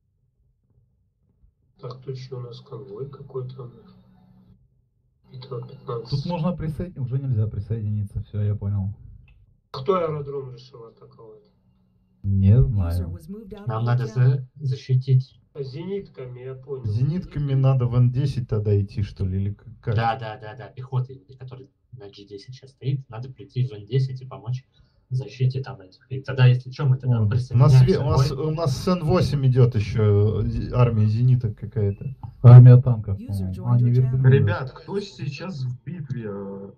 Так, тут еще у нас конвой какой-то. Битва 15. Тут можно присоединиться. Уже нельзя присоединиться, все, я понял. Кто аэродром решил атаковать? Не знаю. Нам надо защитить. Зенитками, я понял. Зенитками надо в Н10 тогда идти, что ли, или как? Да, пехоты, который на G10 сейчас стоит, надо прийти в Н10 и помочь в защите там этих. И тогда, если что, мы тогда присоединяемся. У нас с Н8 идет еще армия зениток какая-то. Армия танков. Ребят, кто сейчас в битве?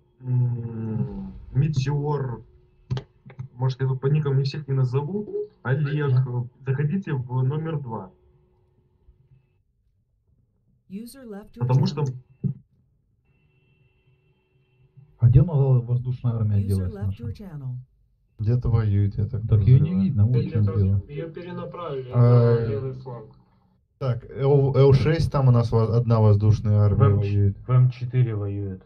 Метеор. Может, я тут по никам не всех не назову. Олег, заходите в номер 2. Потому что... А где воздушная армия делает наша? Где-то воюет, я так ее не видно, вот в чем дело. Ее перенаправили на левый фланг. Так, Л6 там у нас одна воздушная армия воюет. В М4 воюет.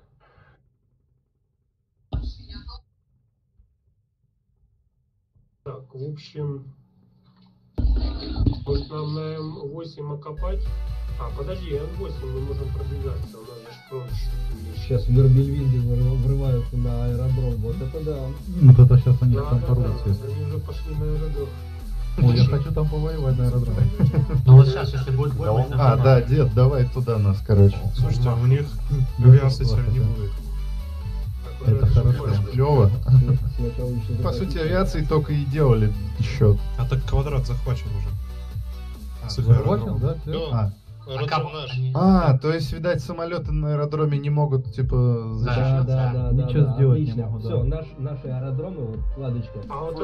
Так, в общем... Может нам на М8 окопать? А, подожди, М8 мы можем продвигаться, у нас же фронт. Сейчас вербельвинды врываются на аэродром, вот это да. Вот это сейчас они там порвутся. Они уже пошли на аэродром. Ой, я хочу там повоевать на аэродроме. Ну вот сейчас, если будет бой, мы А, да, дед, давай туда нас, короче. Слушайте, у них авиации не будет. Это хорошо. Клево. По сути, авиации только и делали счет. А так квадрат захвачен уже. Захвачен, да? То есть, видать, самолеты на аэродроме не могут, типа, защищаться? Да, ничего сделать не могут, Все, наши аэродромы, вот, ладочка.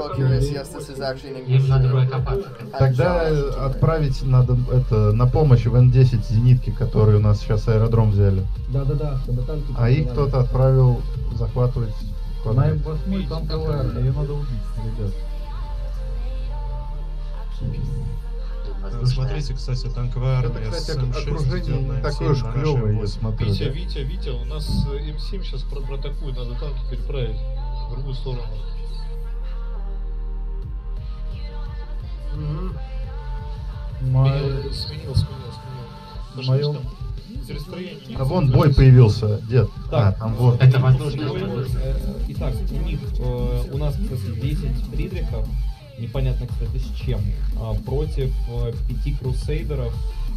Им надо было копать. Тогда отправить надо на помощь в Н10 зенитки, которые у нас сейчас аэродром взяли. Да, чтобы танки... А их кто-то отправил захватывать квадрат. На М8 танковая армия, ее надо убить, ребят. Смотрите, кстати, танковая армия. Это, кстати, окружение не такое уж клевое, я смотрю. Витя, у нас М7 сейчас проатакует, надо танки переправить в другую сторону. Сменил. А вон бой появился, дед. Так, там вот. Это воздушный. Итак, у нас, кстати, 10 Фридрихов. Непонятно, кстати, с чем. Против 5 крусейдеров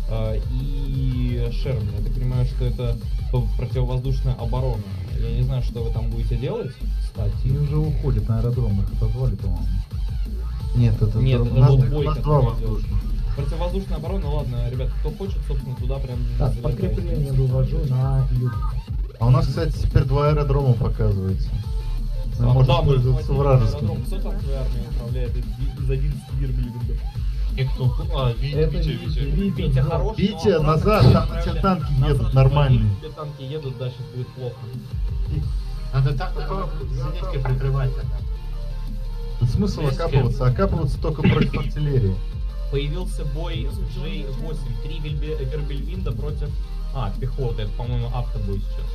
и Шермана. Я так понимаю, что это противовоздушная оборона. Я не знаю, что вы там будете делать, кстати. Они уже уходят на аэродром, их отозвали, по-моему. Нет, это был бой, два воздушных. Противовоздушная оборона, ладно, ребят, кто хочет, собственно, туда прям... Так, подкрепление вывожу на юг. А у нас, кстати, теперь 2 аэrodрома показывается. Мы можем пользоваться вражеским. Кто там твоя армия управляет из 11 вербельвиндов? И кто? Витя хороший. Витя, назад, там на тебя танки едут, нормальные. Танки едут, да, сейчас будет плохо. Надо зениткой прикрывать. Смысл окапываться? Окапываться только против артиллерии. Появился бой J8, 3 вербельвинда против... пехоты, это, по-моему, автобой сейчас.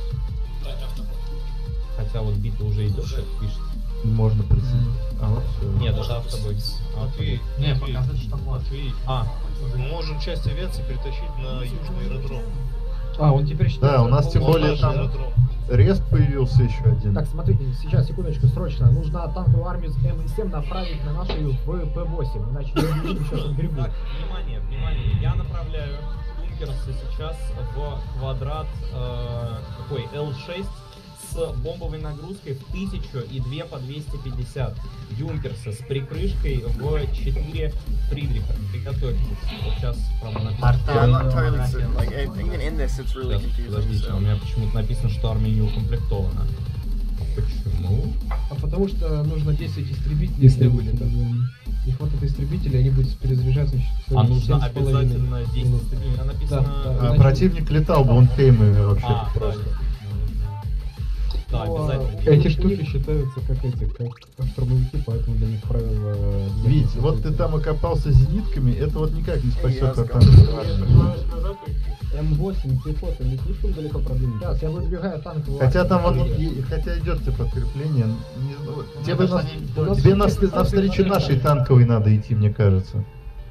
Хотя вот битва уже идет, как пишет. Можно присоединить. Нет, это автобой. Не, показать, что вот. Мы можем часть авиации перетащить на южный аэродром. Он теперь считает... Да, у нас тем более там рест появился еще один. Так, смотрите, сейчас, секундочку, срочно. Нужно танковую армию с М7 направить на нашу в П8, иначе мы будем сейчас отгребут. Так, внимание, я направляю Юнкерса сейчас в квадрат L6 с бомбовой нагрузкой в 1000 и 2 по 250 Юнкерса с прикрышкой в 4 Фридриха. Приготовьтесь. Вот сейчас Подождите, у меня почему-то написано, что армия не укомплектована. Почему? Потому что нужно 10 истребителей. Не хватает истребителей, они будут перезаряжаться. Нужно обязательно 10 истребителей. Написано... Противник летал Бонхеймами вообще просто. Да, обязательно. Эти штуки считаются как штурмовики, поэтому для них правила... Вить, вот ты там окопался зенитками, это вот никак не спасет от М8, пехота, не слишком далеко продвинуть. Сейчас, я выдвигаю танковую. Хотя там хотя идет подкрепление. Тебе навстречу нашей танковой надо идти, мне кажется.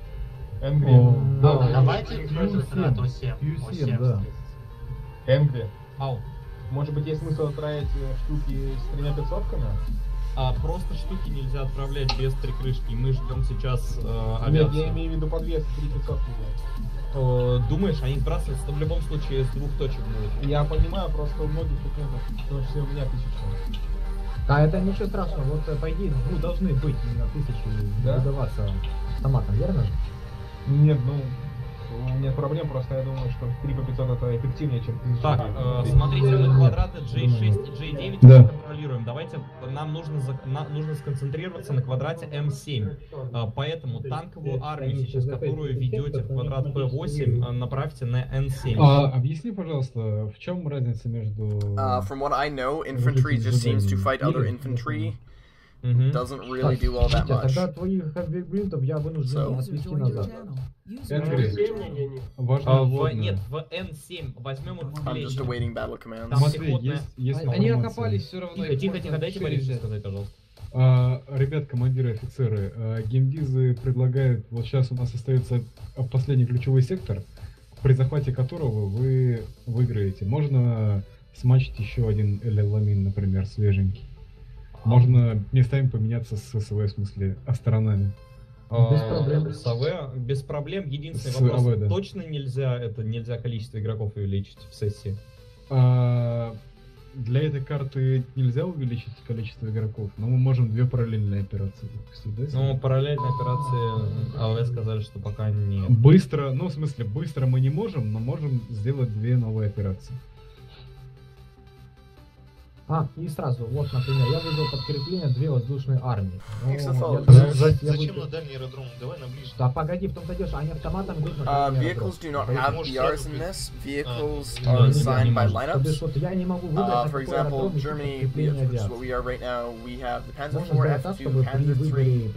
Давайте Q7, да. Энгри. Может быть, есть смысл отправить штуки с 3 500-ками? Просто штуки нельзя отправлять без прикрышки. Мы ждем сейчас авиацию. Нет, я имею в виду подвес 3500. Думаешь, они сбрасываются в любом случае с 2 точек будут? Я понимаю, просто у многих клиентов, в том числе у меня 1000. Да, это ничего страшного. Вот по идее должны быть именно 1000 выдаваться автоматом, верно же? Нет, ну нет проблем, просто я думаю, что 3 по 500 это эффективнее, чем 1000. Так, смотрите, мы квадраты J6 и J9 уже контролируем. Давайте, нам нужно сконцентрироваться на квадрате M7. Поэтому танковую армию сейчас, которую ведете в квадрат P8, направьте на N7. Объясни, пожалуйста, в чем разница между... From what I know, infantry just seems to fight other infantry. Doesn't really do all that much. Тогда твоих билдов я вынужден отвести назад. Нет, в N7 возьмем их в I'm just awaiting battle commands. Они окопались все равно. Тихо, дайте Борису сказать, пожалуйста. Ребят, командиры, офицеры, геймдизы предлагают, вот сейчас у нас остается последний ключевой сектор, при захвате которого вы выиграете. Можно смачить еще один Эль-Аламин, например, свеженький. Можно местами поменяться с СВ, в смысле, сторонами. Без проблем. С АВ без проблем. Единственный вопрос, АВ, да. Точно нельзя количество игроков увеличить в сессии? Для этой карты нельзя увеличить количество игроков, но мы можем 2 параллельные операции запустить, да? Ну, параллельные операции, АВ сказали, что пока нет. Быстро, ну, в смысле, быстро мы не можем, но можем сделать 2 новые операции. И сразу, вот, например, я вызвал подкрепление 2 воздушные армии. Зачем на дальний аэродром? Давай на ближний. Да погоди, в том-то идешь, они автоматом идут на Vehicles do not have BRs in this. Vehicles are assigned by lineups. For example, Germany, which is what we are right now, we have the Panzer IV, F2, Panzer III,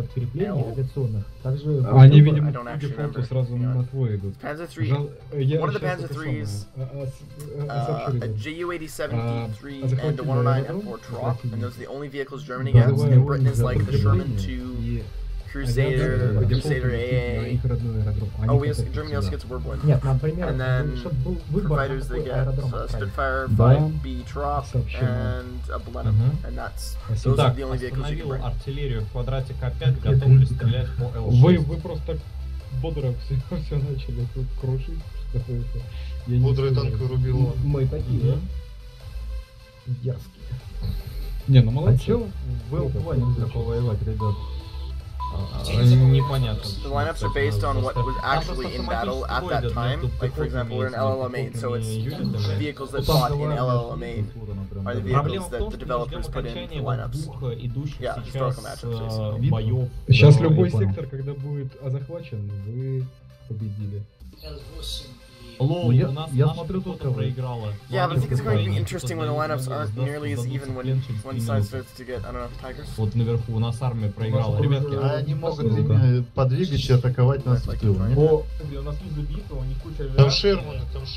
Они, видимо, по дефолту сразу на твой идут. Panzer III, one of the Panzer IIIs, a Ju-87 D3, and a 109 F4 Trop, and those are the only vehicles Germany gets. And Britain is like the Sherman 2, Crusader AA. Oh, Germany also gets Warborn. And then for fighters they get Spitfire, 5B Trop, and a Blenheim. And those are the only vehicles you can bring. Артиллерию в квадрате К5, готовы стрелять по L6. Вы просто бодро все начали тут крушить. Бодрые танки рубило. Мы такие. Дерзкие. Не, ну молодцы. Был план такого воевать, ребят. Непонятно. The lineups are based on what was actually in battle at that time. Like, for example, we're in LLM8, so it's vehicles that fought in LLM8 are the vehicles that the developers put in the lineups. Yeah, historical matchups. Сейчас любой сектор, когда будет захвачен, вы победили. Я смотрю, тут проиграла. Yeah, but I think it's going to be interesting when the lineups aren't nearly as even when one side starts to get, I don't know, tigers. Вот наверху у нас армия проиграла. Ребятки, они могут подвигать и атаковать нас в тыл. У нас внизу битва, у них куча... Там Шерманы.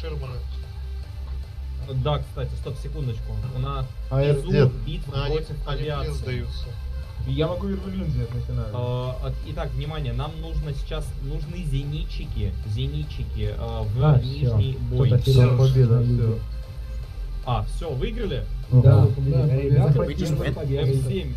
Да, кстати, стоп, секундочку. У нас внизу битва против авиации. Я могу Иргулин взять на финале. Итак, внимание, нам нужны зенитчики в нижний бой. Все, выиграли? Да. F7.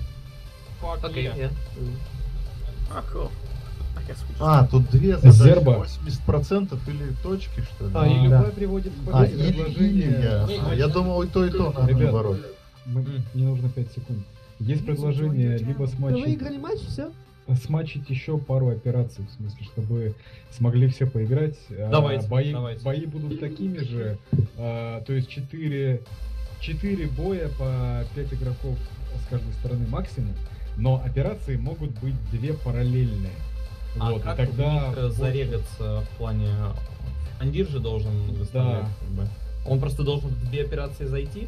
Fuck тут 2 задачи, 80% или точки, что ли? И любая приводит к победе предложение. Я думал, и то, надо наоборот. Не нужно 5 секунд. Есть предложение либо смачить... Вы выиграли матч, все? Смачить еще пару операций, в смысле, чтобы смогли все поиграть. Давайте. Бои будут такими же, то есть 4 боя по 5 игроков с каждой стороны максимум, но операции могут быть 2 параллельные. Вот, как тогда зарегаться в плане... Командир же должен выставлять, как бы. Он просто должен в 2 операции зайти?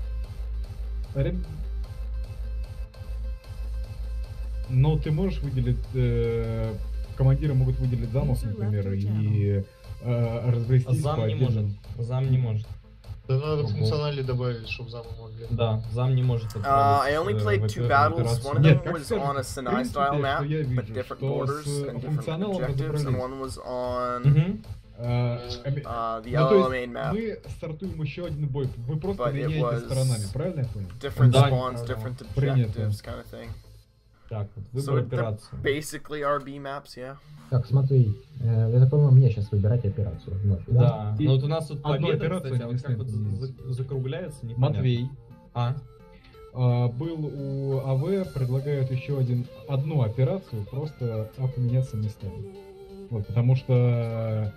Но ты можешь выделить, командиры могут выделить замов, например, и разбрестись по отдельным. Зам не может. Да надо функционально добавить, чтобы замы могли. Да, зам не может. I only played 2 battles. One of them was on a Sinai style map, but different borders and different objectives, and one was on the yellow main map. Мы стартуем еще один бой. Вы просто But it меняете was сторонами, правильно я понял? different spawns, different objectives, kind of thing. Так, вот So выбор they're операции. basically RB maps, yeah. Так, смотри, я так понимаю, мне сейчас выбирать операцию вновь, да? Да, но вот у нас тут одну победа, операцию кстати, а не вот как вот выяснили. закругляется, непонятно. Матвей. А? Был у АВ, предлагают еще одну операцию, просто поменяться местами. Вот, потому что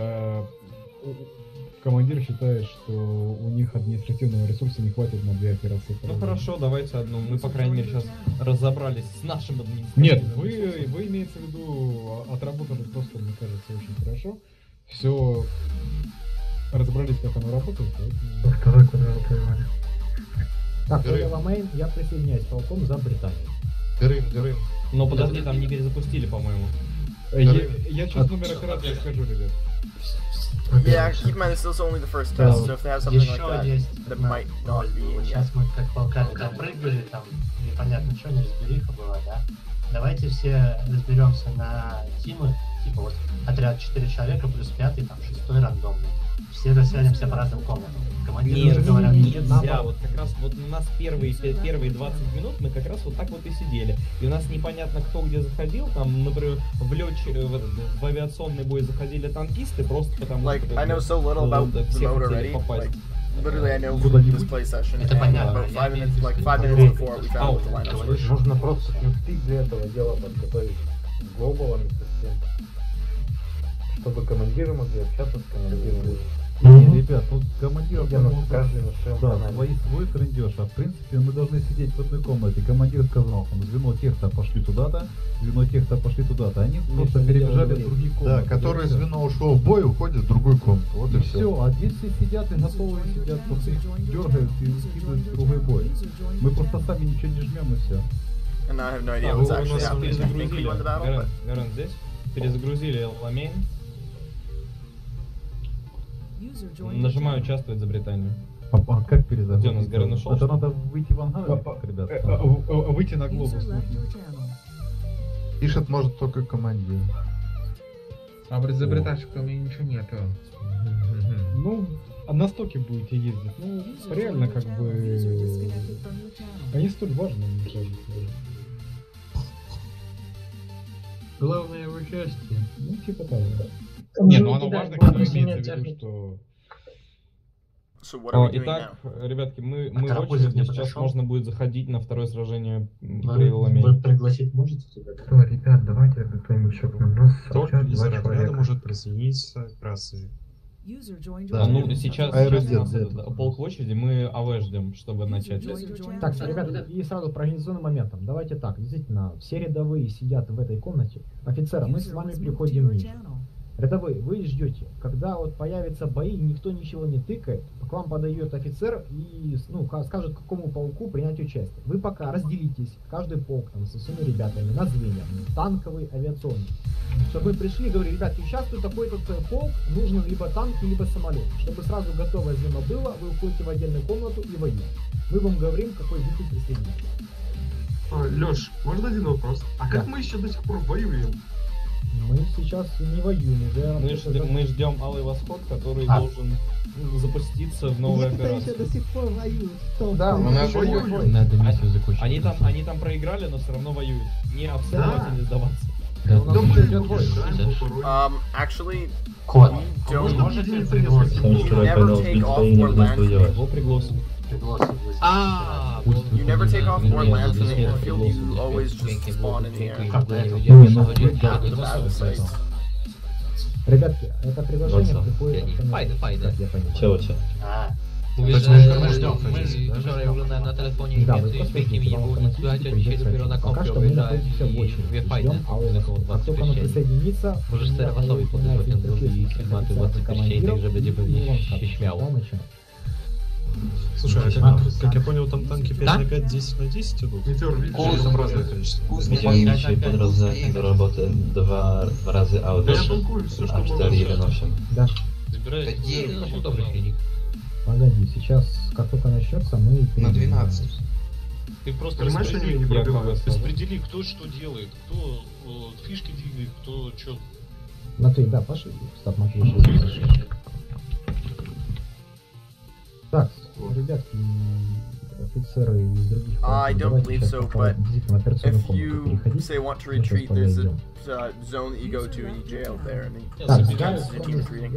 командир считает, что у них административного ресурса не хватит на 2 операции. Ну хорошо, давайте одну. Мы, по крайней мере, сейчас разобрались с нашим административным. Нет, вы имеете в виду, отработали просто, мне кажется, очень хорошо. Все разобрались, как оно работает. Второй квадрат открывали. Так, Yellow Main, я присоединяюсь полком за Британию. Дырым. Но подожди, там не перезапустили, по-моему. Я сейчас номер операции скажу, ребят. Yeah, keep in mind this is only the first test, so if they have something like that, that might not be. Сейчас мы как полками там прыгали, там непонятно что, неразбериха была, да? Давайте все разберемся на тимы, типа вот отряд 4 человека плюс 5, там 6 рандомный. Все рассядемся по разным комнатам. Нет, нельзя. Вот как раз вот у нас первые 20 минут мы как раз вот так вот и сидели. И у нас непонятно кто где заходил. Там, например, в авиационный бой заходили танкисты, просто потому like, что... I know so little about the mode already. Like, literally, I know this play session. And about 5 minutes, like 5 minutes before we found what the lineups were. Можно просто кнуты для этого дела подготовить глобалами совсем. Чтобы командиры могли общаться с командирами. Не, ребят, тут командир каждый на своем канале. свой трындеж, а в принципе мы должны сидеть в одной комнате. Командир сказал, там, звено тех-то пошли туда-то, звено тех-то пошли туда-то. Они просто перебежали в другие комнаты. Да, которое звено ушло в бой, уходит в другую комнату. Вот и все. Все, а здесь все сидят и готовы сидят, просто их дергают и скидывают в другой бой. Мы просто сами ничего не жмем и все. And I have no idea what's actually happening. I think we won the battle, but... Гаран здесь? Перезагрузили Ламейн. Нажимаю участвовать за Британию. А как перезагрузить? Где у нас Гаран ушел? Это надо выйти в ангар, ребят. Выйти на глобус. Пишет может только командир. А за британчиками ничего нету. Ну, на стоке будете ездить. Ну, реально как бы... Они столь важны, мне кажется. Главное в участии. Ну, типа того, да. Не, ну оно важно, когда имеется в виду, что... Итак, ребятки, мы в очереди, сейчас можно будет заходить на второе сражение при Ламейн. Вы пригласить можете тебя? Что, ребят, давайте кто-нибудь еще к нам. У нас из отряда может присоединиться к рации. Да, ну сейчас полк в очереди, мы АВ ждем, чтобы начать. Так, ребята, и сразу по организационным моментам. Давайте так, действительно, все рядовые сидят в этой комнате. Офицеры, мы с вами приходим вниз. Рядовые, вы ждете, когда вот появятся бои, никто ничего не тыкает, к вам подойдет офицер и скажет, какому полку принять участие. Вы пока разделитесь, каждый полк там, со своими ребятами на звенья, танковый, авиационный. Чтобы вы пришли и говорили, ребят, сейчас тут такой-то полк, нужно либо танки, либо самолет. Чтобы сразу готовое звено было, вы уходите в отдельную комнату и воюете. Мы вам говорим, какой вид присоединяется. Лёш, можно один вопрос? А как мы еще до сих пор воюем? Мы сейчас не воюем уже. Мы ждем Алый Восход, который должен запуститься в новую операцию. Еще до сих пор воюют. Да, у нас воюют. Надо миссию закончить. Они там проиграли, но все равно воюют. Не отступать и не сдаваться. Actually, we never take off or land. Его пригласили. You never take off or land from the airfield, you always just spawn in the air. Ребятки, это приглашение приходит как я понимаю. Чего? Мы вчера уже на телефоне пикнем его инициативу, dopiero na Пока что мы находимся в очереди. Ждем как только оно присоединится, możesz serwasowi podejrzeć ten drugi klimaty władcy kościelnych, że będzie pewnie się śmiał. Слушай, а как я понял, там танки 5 на 5, 10 на 10 идут? Или там разное количество? Zmienili dzisiaj po drodze do roboty 2 razy Audi A418. Да. Ну, добрый финик. Погоди, сейчас, как только начнется, мы... На 12. Ты просто распредели, кто что делает, кто фишки двигает, кто что. Матвей, да, пошли. Стоп, Матвей, сейчас пошли. Так, ребятки, офицеры из других I don't believe so, but if you переходить. say want to retreat, there's a zone that you go to and you jail there, and then Так, sometimes it's team retreating.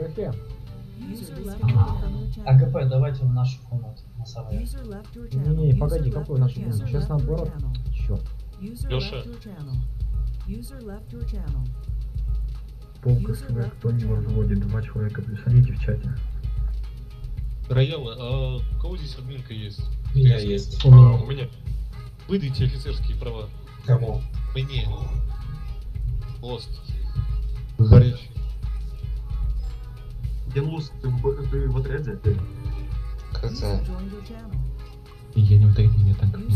АГП, давайте в нашу комнату, на самое. Не, погоди, какой наш комнат? Сейчас наоборот. Черт. Леша. Полк СВ, кто не выводит 2 человека, плюсаните в чате. Роялы, а у кого здесь админка есть? У меня есть. У меня. Выдайте офицерские права. Кому? Мне. Лост. Горячий. Генлус, ты в отряде? КЗ. Я не в отряде, мне танков нет.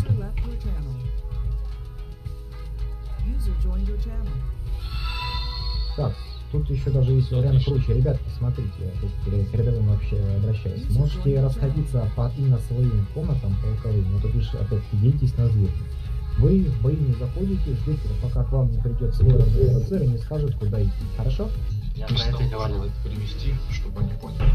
Так, тут еще даже есть вариант круче. Ребятки, смотрите, я тут к рядовым вообще обращаюсь. Можете расходиться по именно своим комнатам полковым, но тут лишь опять-таки делитесь на звезды. Вы в бои не заходите, ждете, пока к вам не придет свой родной офицер и не скажет, куда идти. Хорошо? Я про это и говорил. Перевести, чтобы они поняли.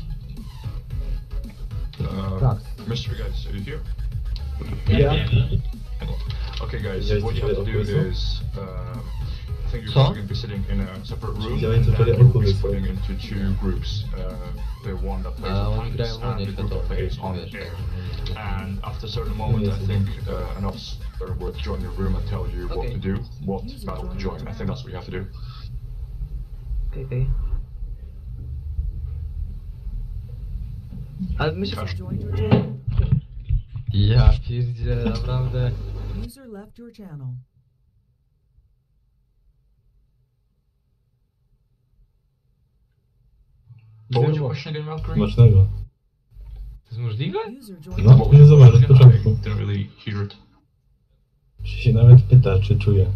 Так. Mr. Guys, are you here? Yeah. Okay, guys, what you have to do is, I think you're probably going to be sitting in a separate room, and then you'll be splitting into 2 groups. The one that plays on tanks and the group that plays on air. And after a certain moment, I think an officer will join your room and tell you what to do, what battle to join. I think that's what you have to do. Okay. Ale myślę, Ja pierdzielę, naprawdę. User left your channel. What was your question again, Valkyrie? Smacznego. To jest możliwe? No, nie zobacz, od początku. Didn't really hear it. Czy się nawet pyta, czy czuje.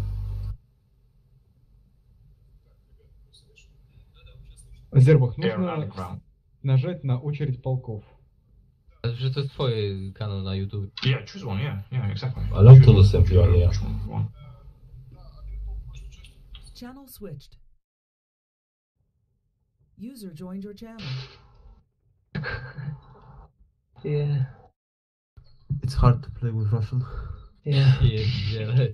Зербах, нужно нажать на очередь полков. Że to jest twoje kanał na YouTube. Yeah, choose one, yeah, exactly. Ale on to udostępnił, a nie ja. Channel switched. User joined your channel. Yeah. It's hard to play with Russian. Yeah. Pierdzielę.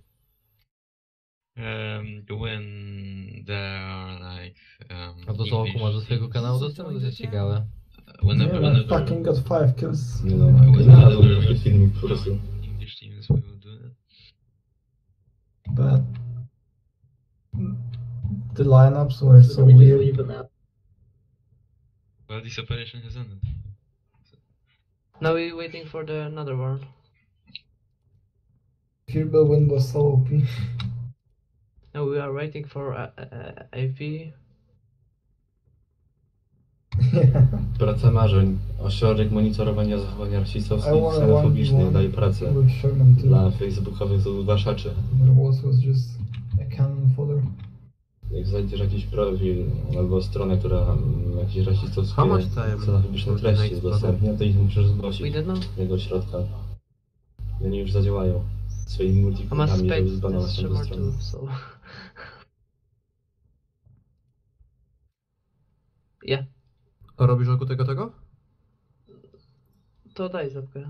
When there are like A to co, Oku, masz do swojego kanału dostęp? To jest ciekawe. Yeah, I fucking got 5 kills. Filmik po prostu. English teams we will do that. But the lineups were so weird. Well, this operation has ended. Now we're waiting for the another one. Kerbal Wind was so OP. Now we are waiting for AP. Praca marzeń. Ośrodek monitorowania zachowania rasistowskich i ksenofobicznych daje pracę dla facebookowych zgłaszaczy. Was just a cannon fodder. Jak znajdziesz jakiś profil albo stronę, która jakieś rasistowskie, ksenofobiczne treści udostępnia, to ich musisz zgłosić do tego ośrodka. I oni już zadziałają swoimi multiplikami, żeby zbanować tę stronę. Yeah. A robisz oku tego? To daj zapkę.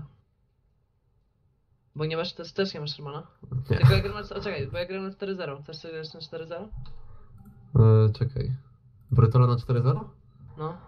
Bo nie masz, też nie masz Shermana? Nie. Tylko ja gram na, czekaj, bo ja gram na 4-0. Też sobie grasz na 4-0? Czekaj. Brytola na 4-0? No.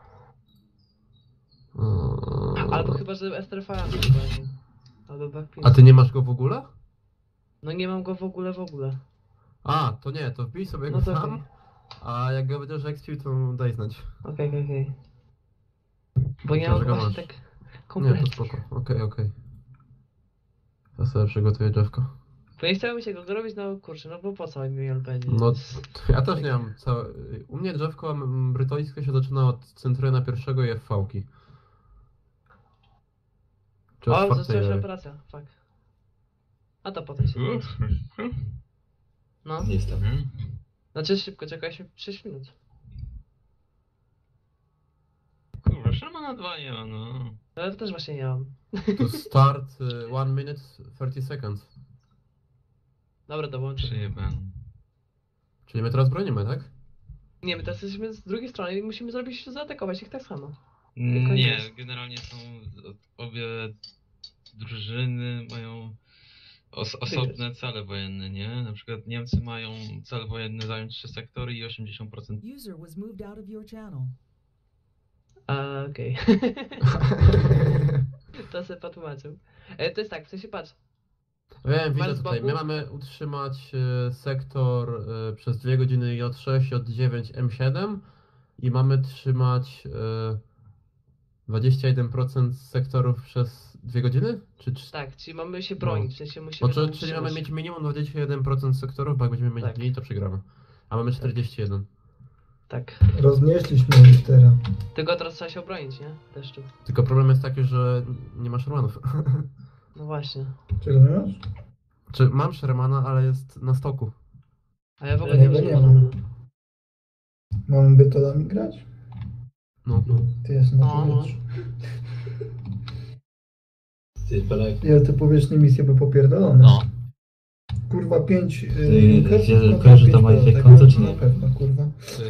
Albo chyba, że STRFA albo Backpin. A ty nie masz go w ogóle? No nie mam go w ogóle. A, to nie, to wbij sobie go sam. Okay. A jak go będziesz expił, to daj znać. Okej. Bo ja mam właśnie tak kompletnie. Nie, to spoko. Okej. Ja sobie przygotuję drzewko. Bo nie chciałem się go robić, no kurczę, no bo po co mi on będzie? No, ja też nie mam całe... U mnie drzewko brytońskie się zaczyna od Centuriona pierwszego i FV-ki. O, zaczęła się operacja, fuck. A to potem się No. Jestem. Znaczy szybko, czekaj 6 minut. Kurwa, Shermana 2 nie ma, no. Ale też właśnie nie mam. To start 1 minute 30 seconds. Dobra, dołączę. Przyjebałem. Czyli my teraz bronimy, tak? Nie, my teraz jesteśmy z drugiej strony i musimy zaatakować ich tak samo. Nie, generalnie są obie drużyny mają osobne cele wojenne, nie? Na przykład Niemcy mają cel wojenny zająć 3 sektory i 80%. User was moved out of your channel. Okej. To sobie potłumaczył. To jest tak, w sensie patrz. Wiem, widzę tutaj. My mamy utrzymać sektor przez 2 godziny J6, J9, M7 i mamy trzymać 21% sektorów przez 2 godziny? Tak, czyli mamy się bronić, w sensie musimy... Czyli mamy mieć minimum 21% sektorów, bo jak będziemy mieć mniej, to przegramy. A mamy 41. Tak. Roznieśliśmy ich teraz. Tylko teraz trzeba się obronić, nie? Deszczu. Tylko problem jest taki, że nie ma Shermanów. No właśnie. Czego nie masz? Mam Shermana, ale jest na stoku. A ja w ogóle nie mam. Mamy bytolami grać? No. Ty jest na powietrzu. Ja te powierzchnie misje by popierdolone. No. Kurwa 5... Kojarzysz to moje konto, czy nie? Na pewno, kurwa.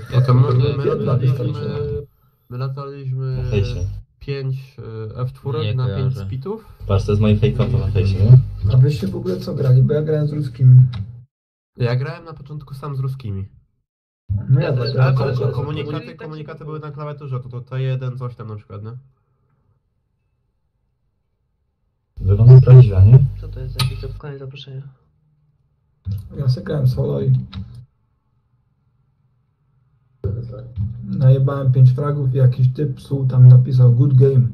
My lataliśmy 5 F4 na 5 speedów. Patrz, to jest moje fake konto na fejsie, nie? A wyście w ogóle co grali? Bo ja grałem z ruskimi. Ja grałem na początku sam z ruskimi. No ja komunikaty były na klawiaturze, to T1 coś tam na przykład, nie? Wygląda prawdziwa, nie? Co to jest? Jakieś koniec zaproszenia? Ja sobie grałem solo i... Najebałem 5 fragów i jakiś typ psuł tam napisał good game.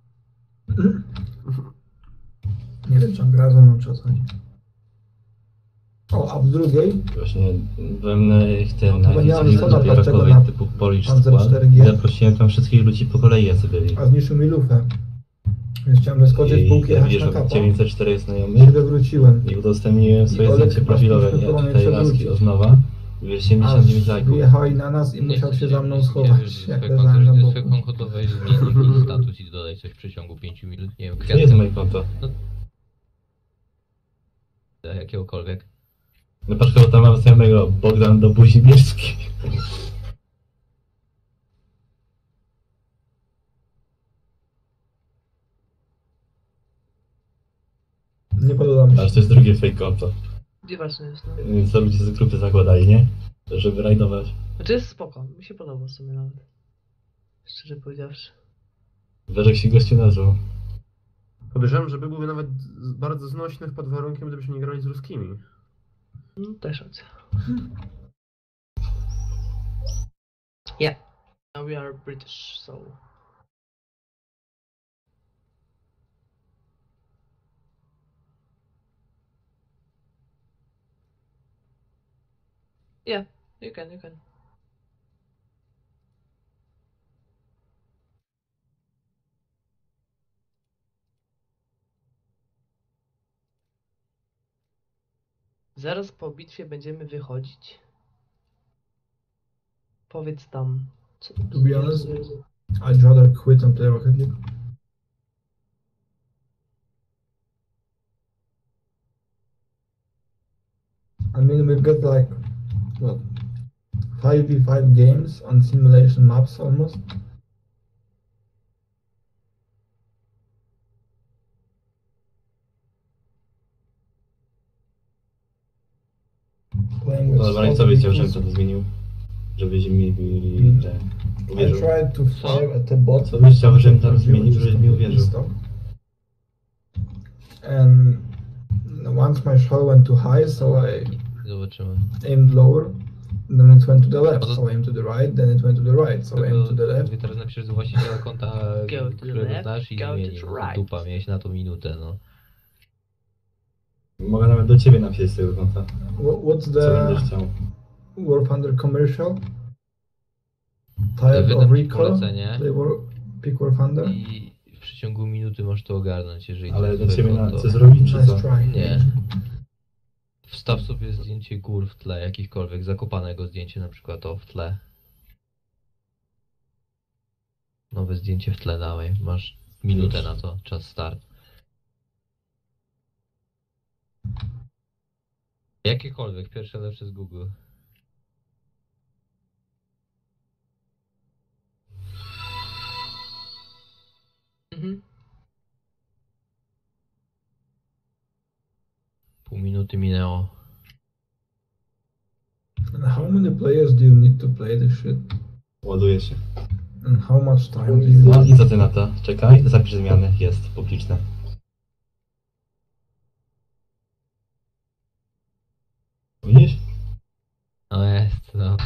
Nie wiem, czy on gra ze mną, czy o co chodzi. O, a w drugiej? Właśnie byłem na Krakowie typu Polish Squad i zaprosiłem tam wszystkich ludzi po kolei, jacy byli. A zniszczył mi lufę. Więc chciałem zaskoczyć półki, jechać na kapo. 904 znajomych. I wywróciłem. I udostępniłem swoje zdjęcie profilowe, nie? Tutaj laski od nowa. 79 lajków. Wyjechali na nas i musiał się za mną schować. Jak leżałem na boku. Swoje konto weź, zmień status i dodaj coś w przeciągu 5 minut, nie wiem, To nie jest moje konto. Jakiegokolwiek. No patrz, bo tam mam znajomego Bogdan do Buzibierski. Nie podoba mi się. Aż to jest drugie fake konto. Gdzie właśnie jest, no? Co ludzie z grupy zakładali, nie? Żeby rajdować. Znaczy jest spoko, mi się podoba w sumie nawet. Szczerze powiedziawszy. Wiesz, jak się gościu nazwał. Podejrzewam, że byłby nawet bardzo znośnych pod warunkiem, gdybyśmy nie grali z ruskimi. No, też racja. Yeah. Now we are British, so... Yeah, you can. Zaraz po bitwie będziemy wychodzić. Powiedz tam, co... To be honest, I'd rather quit and play Rocket League. I mean, we've got like, what, 5v5 games on simulation maps almost. No dobra, i co byś chciał, żebym to zmienił? Żebyś mi uwierzył. Co byś chciał, żebym tam zmienił, żebyś mi uwierzył? And once my shot went too high, so I aimed lower. Then it went to the left, so I aimed to the right, then it went to the right, so I aimed to the left. Teraz napiszesz do właściciela konta, którego znasz i zmienił. Dupa, miałeś na to minutę, no. Mogę nawet do ciebie napisać z tego konta. What's the War Thunder commercial? Tired of Recall? Pick War Thunder? I w przeciągu minuty możesz to ogarnąć, jeżeli... Ale do ciebie na co zrobić, czy co? Nie. Wstaw sobie zdjęcie gór w tle, jakichkolwiek, zakopanego zdjęcie na przykład w tle. Nowe zdjęcie w tle dawaj, masz minutę na to, czas start. Jakiekolwiek, pierwsze lepsze z Google. Pół minuty minęło. And how many players do you need to play this shit? Ładuje się. And how much time do you No need? i co ty na to? Czekaj, zapisz zmiany. Jest, publiczne. Widzisz? No jest, no.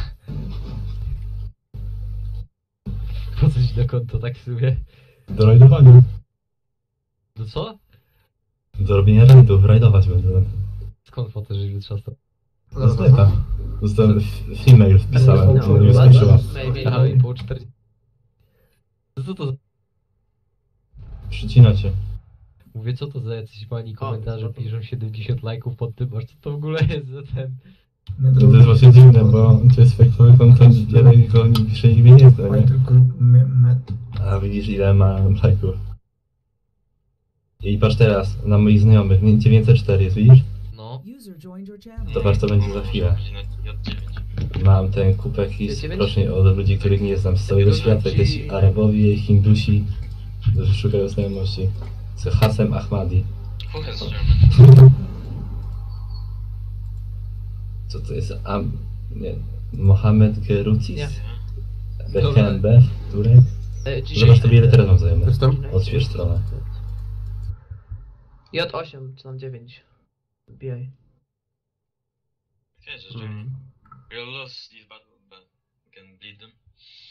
Po coś do konto tak w sumie. Do rajdowania. Do co? Do robienia rajdów, rajdować będę. Skąd po to, że wytrzasnął? Z neta. Dostałem e-mail, wpisałem, No, nie skończyła. Maybe po 40. Co to za... Przycina cię. Mówię, co to za jacyś pani komentarze piszą 70 lajków pod tym, aż co to w ogóle jest za ten... To jest właśnie dziwne, bo to jest fejkowy content, jeden go nie pisze imię nie zna, nie? A widzisz ile ma lajków. I patrz teraz, na moich znajomych, 904 jest, widzisz? No. Zobacz co będzie za chwilę. Mam ten kupek zaproszeń od ludzi, których nie znam z całego świata, jakieś Arabowie, Hindusi, którzy szukają znajomości. Z Hasem Ahmadi. Co to jest? Nie. Mohamed Gerucis? BHNB? Turek? Zobacz sobie ile teraz mam znajomych. Odśwież stronę. J8 czy tam 9. BI. We'll lose this battle, but we can bleed them.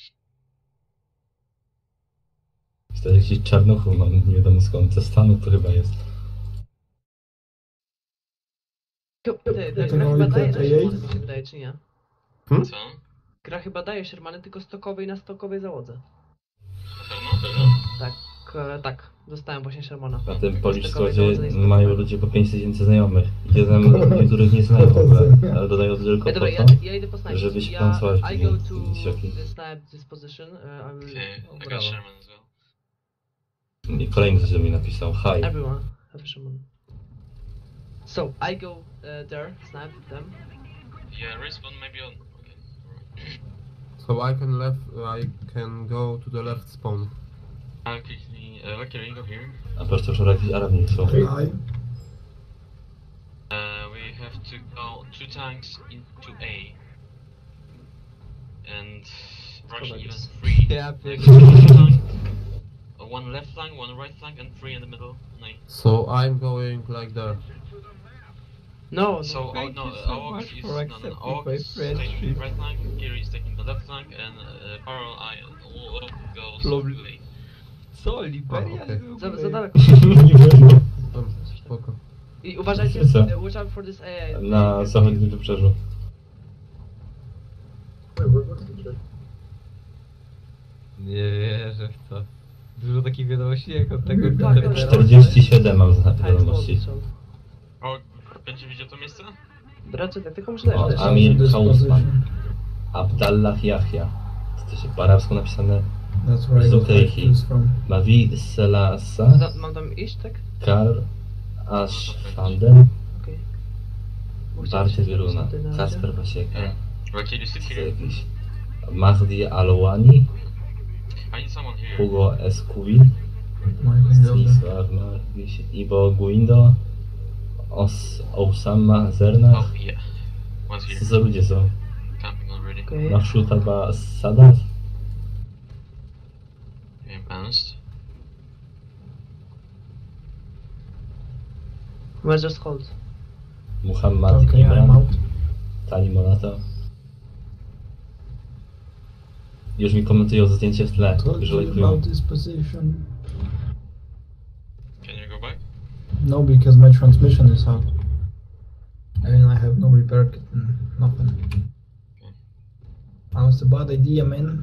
To jakiś czarnuchów mam, nie wiadomo skąd, ze Stanów to chyba jest. Gra chyba daje Shermany, mi się wydaje, czy nie? Co? Gra chyba daje Shermany tylko stokowej na stokowej załodze. Na pewno? Tak, tak. Dostałem właśnie Shermana. Na tym Polish Squadzie mają ludzie po 5000 znajomych. Ja znam ludzi, których nie znają w ogóle, ale dodają tylko po to, ja idę po snajpie. żeby się plansować. I go to the snipe this position. I will... Okay, I got Sherman as well. I kolejny coś do mnie napisał, hi. Everyone have a Sherman. So, I go there, snipe them. Yeah, respawn maybe on... Okay. So I can go to the left spawn. Quickly, Valkyrie, go here. A po prostu wczoraj jakiś Arab nie są. We have to go 2 tanks into A. And rush even 3. Yeah, One left flank, one right flank, and 3 in the middle. Nice. So I'm going like there. No, so thank no, you so Aok much is for Aok accepting my is taking the friendship. right flank, Kiri is taking the left flank, and Parallel I goes Lovely. to A. Co, Liberia? Za daleko. Spoko. I uważajcie, watch out for this AI. Na zachodnim wybrzeżu. Nie wierzę w to. Dużo takich wiadomości jak od tego... 47 mam wiadomości. O, będzie widział to miejsce? Raczej tak, tylko muszę O, Amir Kausman. Abdallah Yahya. To się po arabsku napisane. Zukejhi. Mavi Selasa. Mam tam iść, tak? Kar Ashfanden. Okej. Barty Wieruna. Kasper Pasieka. Valkyrie, sit To here. jakiś Mahdi Alwani. I need someone here. Hugo Escuvi. Stanisław Margiś. Ibo Guindo. Osama Zerna. Oh, yeah. One's here. Co za ludzie są? Camping already. Okay. Mahshuta Ba Sadat. Okay, bounced. Where's just hold? Muhammad Okay, I'm Imran. out. Tani Monata. Już mi komentują zdjęcie w tle, Told że you lajkują. about this position. Can you go back? No, because my transmission is out. And I have no repair kit and nothing. That was a bad idea, man.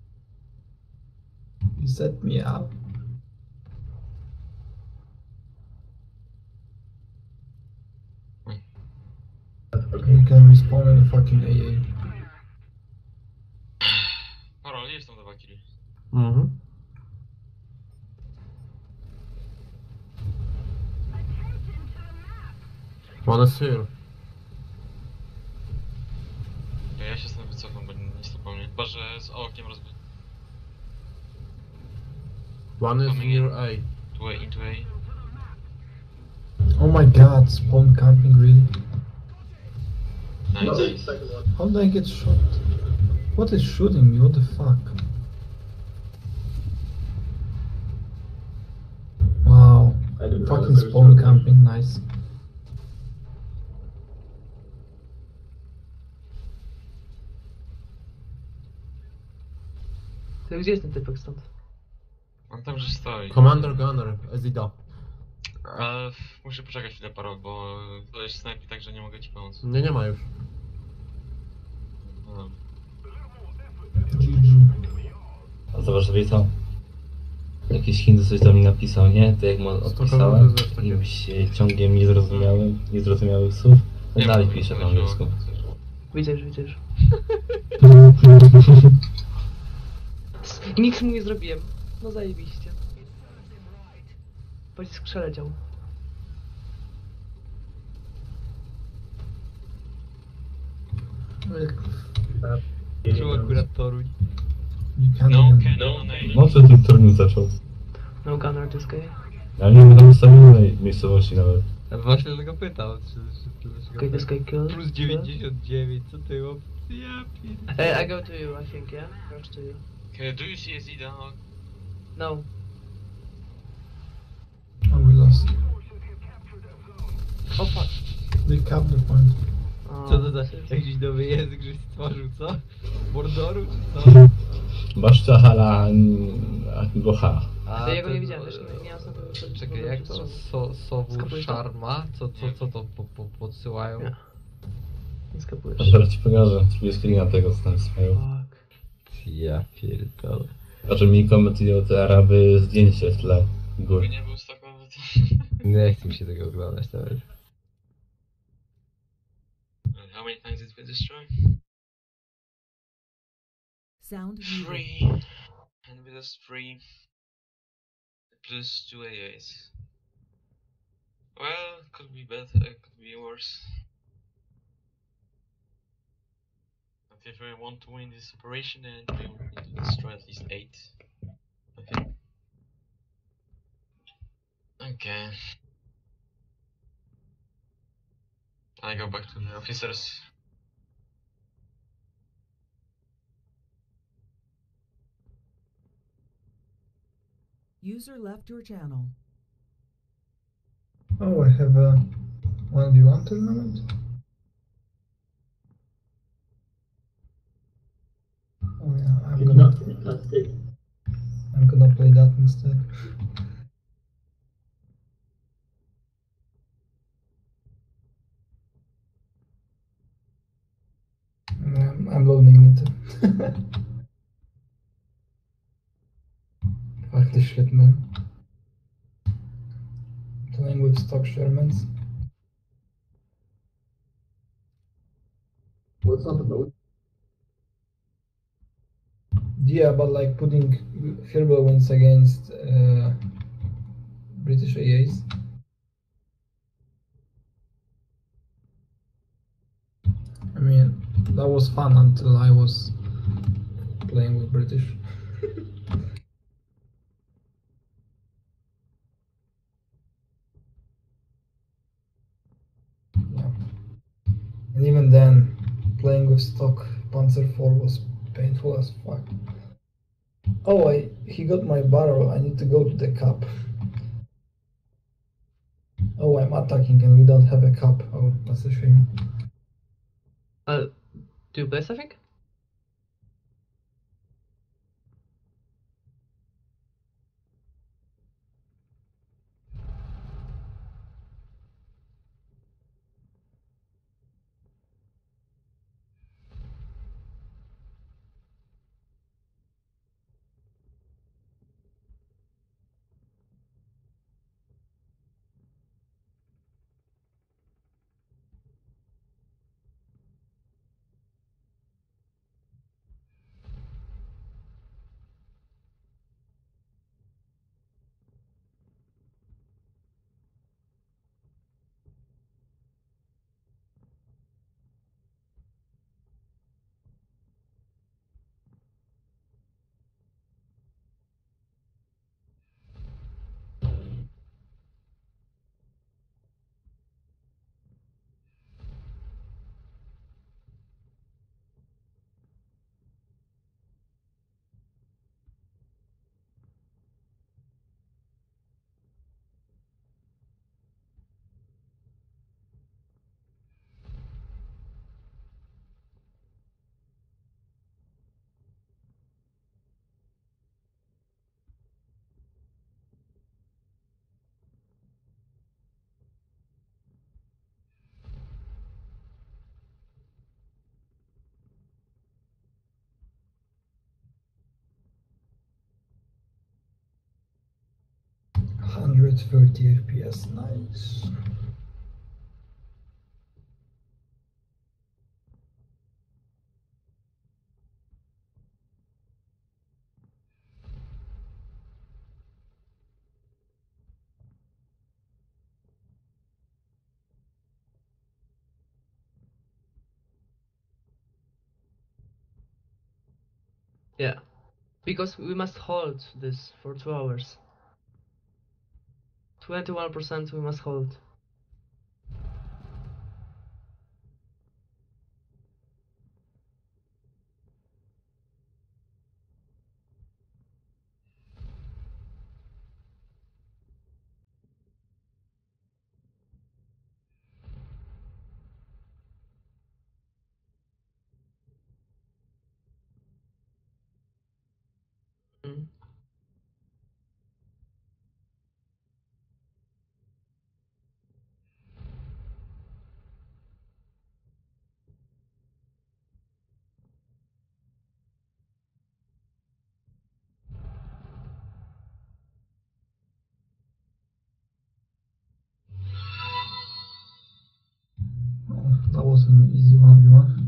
You set me up. You can respawn in the fucking AA. Parallel, jest tam do Valkyrie. Mhm. One is here. Ja się stąd wycofam, bo nie stopał mnie. Chyba, że z okiem rozbił. One is near A. Into A. Oh my god, spawn camping really? Nice. How did I get shot? What is shooting me? What the fuck? Wow. Fucking spawn camping, nice. To gdzie jest ten typek stąd? On tam już stoi. Commander Gunner, Ezida. Muszę poczekać chwilę parę, bo to jest snajpi, także nie mogę ci pomóc. Nie ma już. No. A zobacz sobie to. Jakiś Hindu coś do mnie napisał, nie? To jak mu odpisałem jakimś ciągiem niezrozumiałych słów. No dalej pisze po angielsku. Widzę już. I nic mu nie zrobiłem. No zajebiście. Pocisk przeleciał. Czuł akurat Toruń. No co ten turniej zaczął? No gunner this guy. Ja nie wiem, tam ustawionej miejscowości nawet. Właśnie tego pytał, Okay, this guy killed. Plus 99, co ty opcja? I go to you, I think, yeah? First to you. Okay, do you see Ezida? No. Oh, we lost. Oh fuck. They capped the point. Co to za jakiś nowy język, żeś stworzył, co? Mordoru czy co? Baszcza hala gocha. A ja go nie widziałem, też nie jasno to. Czekaj, jak to? Sowur Sharma? Co to podsyłają? Nie skapujesz. A zaraz ci pokażę, zrobię screena tego, co tam swoją. Ja pierdolę. Znaczy mi komentują te Araby zdjęcie w tle góry. Nie był stakowy. Nie chcę mi się tego oglądać nawet. How many times did we destroy? Sound 3. And with us 3. Plus 2 AAs. Well, could be better, could be worse. But if we want to win this operation, then we need to destroy at least 8. Okay. Okay. I go back to the officers. User left your channel. Oh, I have a 1v1 tournament. Oh yeah, I'm gonna play that instead. I'm loading it. Fuck this shit, man. Playing with stock Shermans. What's up about? Yeah, but like putting Firble wins against British AAs. I mean, that was fun until I was playing with British. Yeah. And even then, playing with stock Panzer IV was painful as fuck. Oh, he got my barrel, I need to go to the cup. Oh, I'm attacking and we don't have a cup. Oh, that's a shame. 2 bliss, I think? 130 FPS, nice. Yeah, because we must hold this for 2 hours. 21% we must hold. Mm. That was an easy 1v1.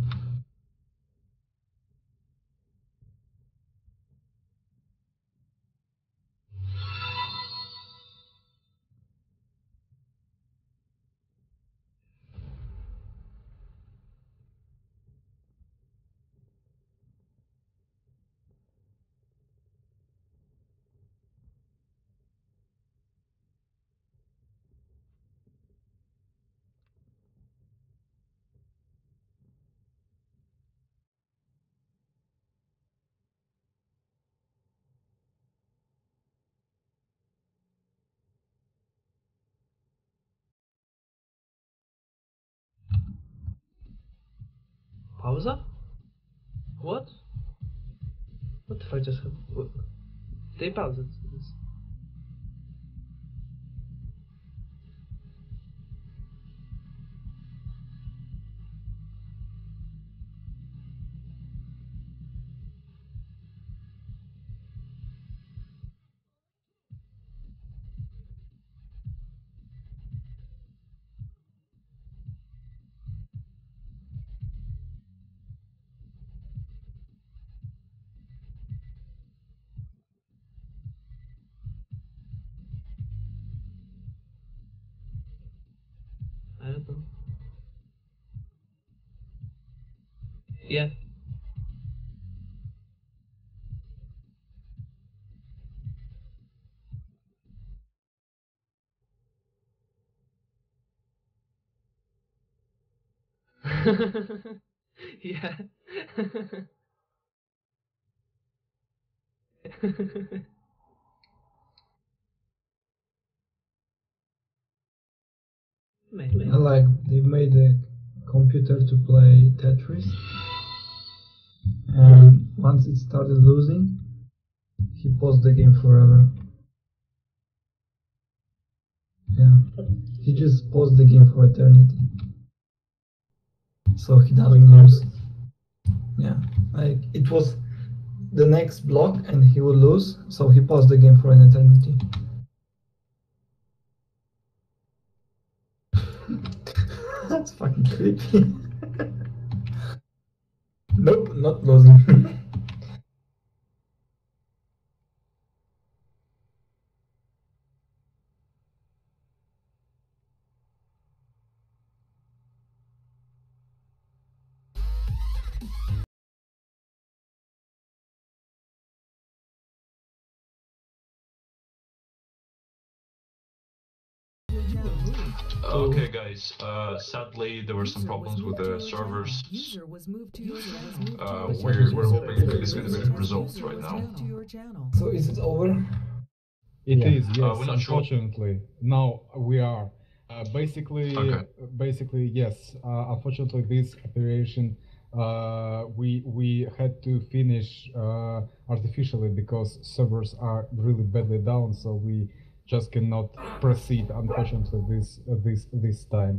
Pausa? What? What the fuck just happened? They paused it. I don't know. Yeah. Yeah. Maybe. Like, they made a computer to play Tetris, and once it started losing, he paused the game forever. Yeah, he just paused the game for eternity, so he doesn't lose. Yeah, like, it was the next block and he would lose, so he paused the game for an eternity. That's fucking creepy. Nope, not losing. Okay, guys. Sadly, there were some problems with the servers. We're hoping that this is going to be resolved right now. So is it over? It is, yes. We're not unfortunately, now we are. Basically, yes. Unfortunately, this operation we had to finish artificially because servers are really badly down. So we just cannot proceed, unfortunately, this time.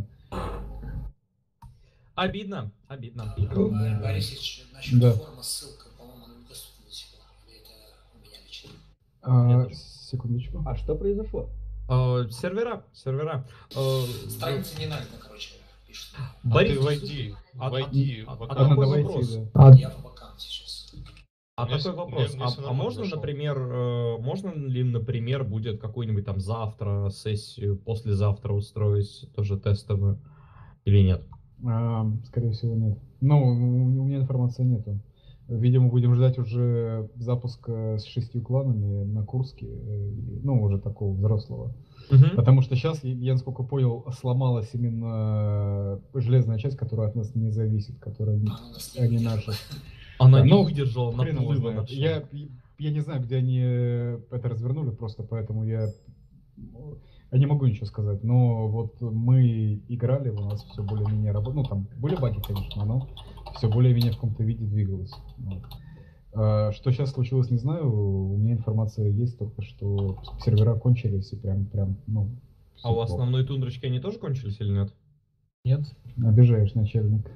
Обидно, обидно. Борисович, насчет формы, ссылка, по-моему, недоступна до сих пор. Или это у меня лично? Секундочку. А что произошло? Сервера. Страница не найдена, короче, пишет. Борис, ты войди. такой вопрос. Я в вакансии сейчас. Такой вопрос. Можно, например, будет какую-нибудь там завтра сессию, послезавтра устроить тоже тестовую или нет? Скорее всего, нет. Ну, у меня информации нету. Видимо, будем ждать уже запуска с 6 кланами на Курске, ну, уже такого взрослого. Потому что сейчас, я насколько понял, сломалась именно железная часть, которая от нас не зависит, которая не наша. Она не выдержала наплыва. Я не знаю, где они это развернули, просто поэтому я не могу ничего сказать. Но вот мы играли, у нас все более-менее работало. Ну, там были баги, конечно, но все более-менее в каком-то виде двигалось. Вот. Что сейчас случилось, не знаю. У меня информация есть только, что сервера кончились и прям, ну... А у основной тундрочки они тоже кончились или нет? Нет. Обижаешь, начальник.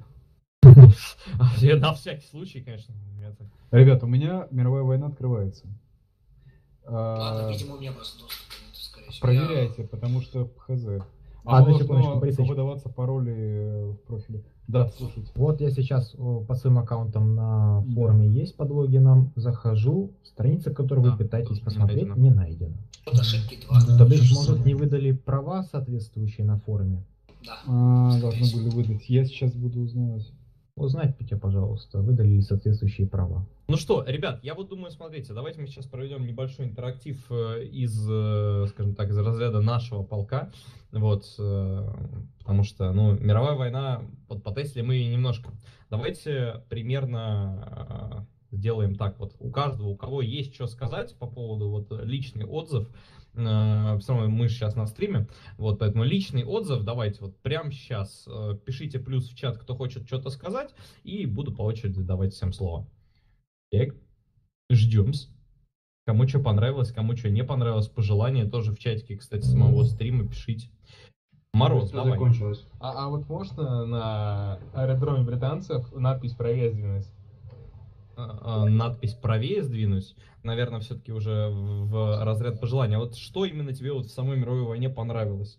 На всякий случай, конечно. Ребят, у меня мировая война открывается. Ладно, видимо, у меня просто доступа нет, скорее всего. Проверяйте, потому что хз. Одну секундочку, Борисович. Выдаваться пароли в профиле. Да, слушайте. Вот я сейчас по своим аккаунтам на форуме есть под логином, захожу, страница, которую вы пытаетесь посмотреть, не найдена. Ошибки 2. То бишь, может, не выдали права соответствующие на форуме? Да. Должны были выдать. Я сейчас буду узнавать. Узнайте, пожалуйста, выдали ли соответствующие права. Ну что, ребят, я вот думаю, смотрите, давайте мы сейчас проведем небольшой интерактив из, скажем так, из разряда нашего полка. Вот, потому что, ну, мировая война, потестили мы немножко. Давайте примерно сделаем так, вот у каждого, у кого есть что сказать по поводу вот личный отзыв, все равно мы сейчас на стриме, вот, поэтому личный отзыв давайте вот прямо сейчас пишите плюс в чат, кто хочет что-то сказать, и буду по очереди давать всем слово. Так, ждем. Кому что понравилось, кому что не понравилось, пожелания тоже в чатике, кстати, самого стрима пишите. Мороз, давай. Закончилось. А вот можно на аэродроме британцев надпись «Правее сдвинуть»? Надпись «Правее сдвинуть», наверное, все-таки уже в разряд пожелания. Вот что именно тебе вот в самой мировой войне понравилось?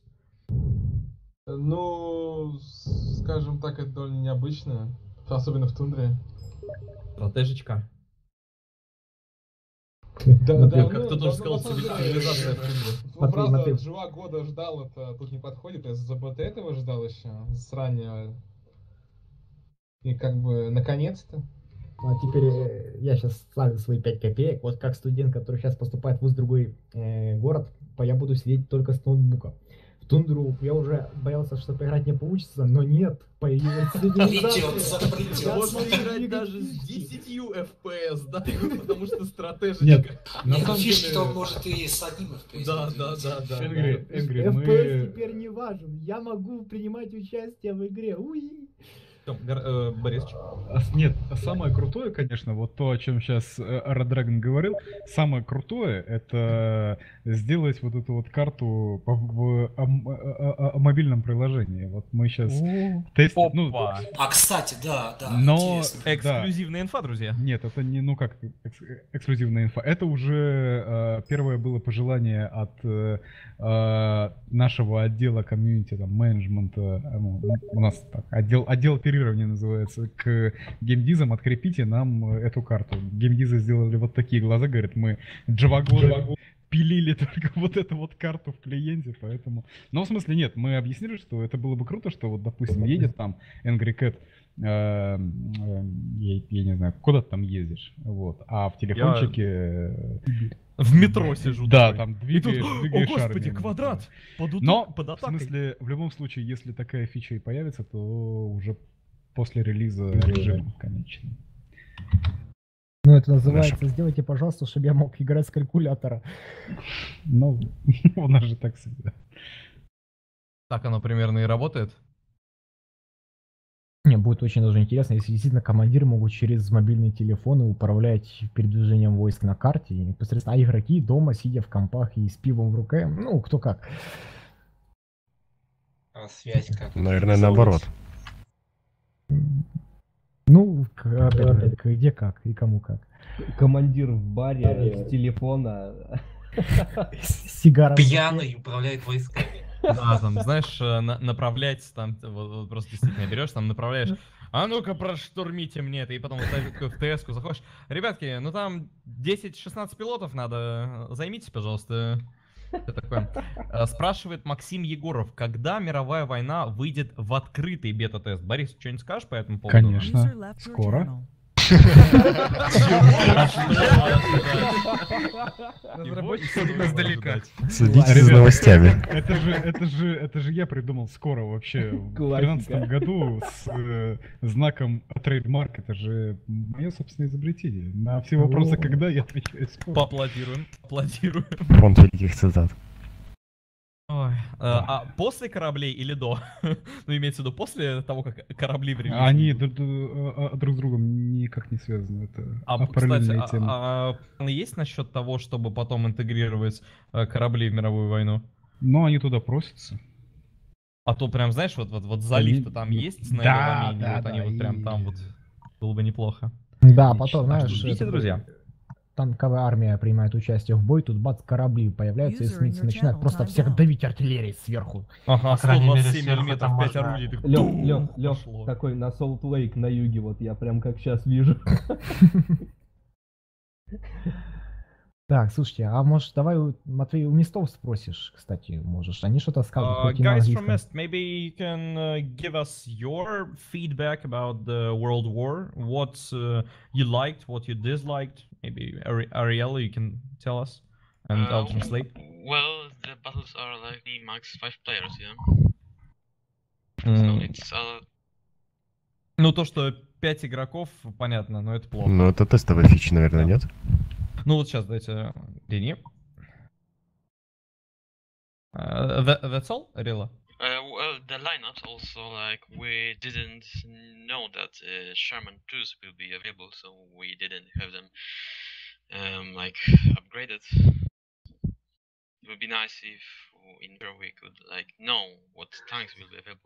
Ну, скажем так, это довольно необычно, особенно в тундре. Стратежечка. Да, как кто тоже сказал, цивилизация в тундре. Фраза от 2 года ждал, это тут не подходит, я за БТ этого ждал еще, с раннего. И как бы, наконец-то. Ну, а теперь я сейчас ставлю свои 5 копеек. Вот как студент, который сейчас поступает в вуз в другой город, я буду сидеть только с ноутбука. В тундру я уже боялся, что поиграть не получится, но нет, появилась цивилизация. Можно играть даже с 10 FPS, да, потому что стратежечка. Нет, на самом деле... что он может и с одним FPS. Да. FPS теперь не важен. Я могу принимать участие в игре. Уи! Борисович. Нет, самое крутое, конечно, вот то, о чем сейчас Радрагон говорил, самое крутое — это сделать вот эту вот карту в мобильном приложении. Вот мы сейчас тестим. Ну, кстати, да. Но эксклюзивная инфа, друзья. Нет, это не, ну как эксклюзивная инфа. Это уже первое было пожелание от нашего отдела комьюнити, там, менеджмента, у нас так, отдел оперирования называется, к геймдизам, открепите нам эту карту. Геймдизы сделали вот такие глаза, говорят, мы 2 года пилили только вот эту вот карту в клиенте, поэтому... Но в смысле нет, мы объяснили, что это было бы круто, что вот, допустим, едет там Angry Cat, я не знаю, куда ты там ездишь, вот, а в телефончике... В метро сижу. Да, такой. там двигаешь О, господи, армией, квадрат! Но, под в смысле, в любом случае, если такая фича и появится, то уже после релиза режима, конечно. Ну, это называется, сделайте, пожалуйста, чтобы я мог играть с калькулятора. Ну, у нас же так всегда. Так оно примерно и работает? Мне будет очень даже интересно, если действительно командиры могут через мобильные телефоны управлять передвижением войск на карте, и непосредственно, а игроки дома, сидя в компах и с пивом в руке, ну, кто как. А связь как? Наверное, наоборот. Ну, где как и кому как. Командир в баре с телефона. Сигара. Пьяный управляет войсками. Да, там, знаешь, направлять, там, вот просто действительно берешь, там направляешь, а ну-ка проштурмите мне это, и потом вот такой в ТС-ку заходишь. Ребятки, ну там 10-16 пилотов надо, займитесь, пожалуйста. Это такое. Спрашивает Максим Егоров, когда мировая война выйдет в открытый бета-тест? Борис, что-нибудь скажешь по этому поводу? Конечно, скоро. Следите за новостями. Это же я придумал скоро вообще. В 2013 году с знаком трейдмарк. Это же мое собственное изобретение. На все вопросы, когда, я отвечаю скоро. Поаплодируем. Аплодируем. Фонд великих цитат. Ой, а после кораблей или до? Ну, имеется в виду после того, как корабли привезли? Они друг с другом никак не связаны. Это параллельные темы. А есть насчет того, чтобы потом интегрировать корабли в мировую войну? Ну, они туда просятся. А то прям, знаешь, вот залив-то там есть на Евамене, вот они вот прям там вот. Было бы неплохо. Да, потом, знаешь, ждите, друзья. Танковая армия принимает участие в бой, тут бац, корабли появляются, и эсминцы начинают просто всех давить артиллерией сверху. Ага, 127 миллиметров, 5 орудий. Лёх, такой на Солт Лейк на юге, вот я прям как сейчас вижу. Так, слушайте, а может давай, Матвей, у местов спросишь, кстати, можешь. Они что-то скажут. Guys from Est, maybe you can give us your feedback about the World War. What you liked, what you disliked. Maybe Ariella, you can tell us, and I'll translate. Well, the battles are like max 5 players, yeah. So it's Ну, то, что 5 игроков, понятно, но это плохо. Ну, это тестовая фича, наверное, нет? Ну, вот сейчас дайте Дени. That's all, Ariella? Well, the lineups also, like, we didn't know that Sherman 2s will be available, so we didn't have them, like, upgraded. It would be nice if in there we could, like, know what tanks will be available.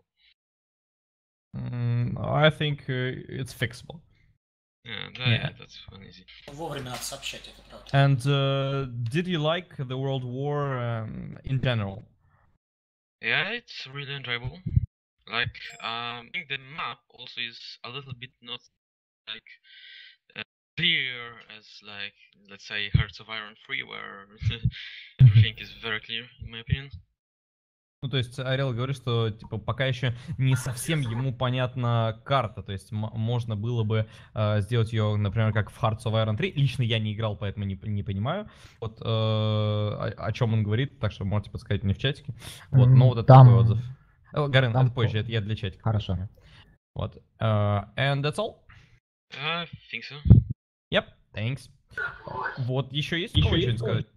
I think it's fixable. Yeah, that's one easy. Вовремя надо сообщать, это правда. And did you like the World War in general? Yeah, it's really enjoyable. Like, I think the map also is a little bit not like clear as, like, let's say Hearts of Iron 3, where everything is very clear, in my opinion. Ну, то есть Ariel говорит, что типа пока еще не совсем ему понятна карта, то есть можно было бы сделать ее, например, как в Hearts of Iron 3. Лично я не играл, поэтому не понимаю, вот о чем он говорит, так что можете подсказать мне в чатике. Вот, но вот это такой отзыв. Гарен, это позже, это я для чатика. Хорошо. Вот. And that's all? I think so. Yep, thanks. Вот, еще есть что-нибудь сказать?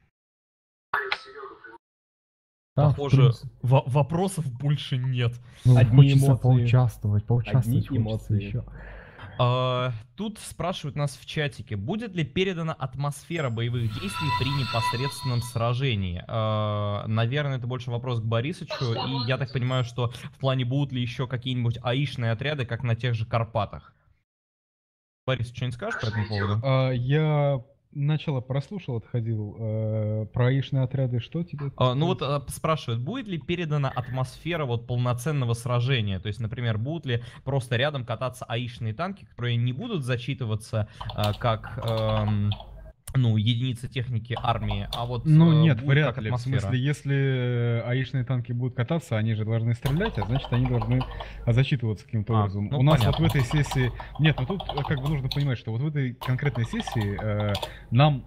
Похоже, вопросов больше нет. Ну, хочется поучаствовать эмоции. Еще. Тут спрашивают нас в чатике, будет ли передана атмосфера боевых действий при непосредственном сражении? Наверное, это больше вопрос к Борисычу, и я так понимаю, что в плане будут ли еще какие-нибудь аишные отряды, как на тех же Карпатах? Борис, что-нибудь скажешь по этому поводу? Я начало прослушал, отходил. Про аишные отряды что тебе? Ну вот спрашивают, будет ли передана атмосфера вот полноценного сражения? То есть, например, будут ли просто рядом кататься аишные танки, которые не будут зачитываться как ну, единицы техники армии, а вот ну нет, вряд ли. В смысле, если аишные танки будут кататься, они же должны стрелять, а значит они должны зачитываться каким-то образом. Ну, у нас понятно. вот в этой сессии... Нет, ну тут как бы нужно понимать, что вот в этой конкретной сессии нам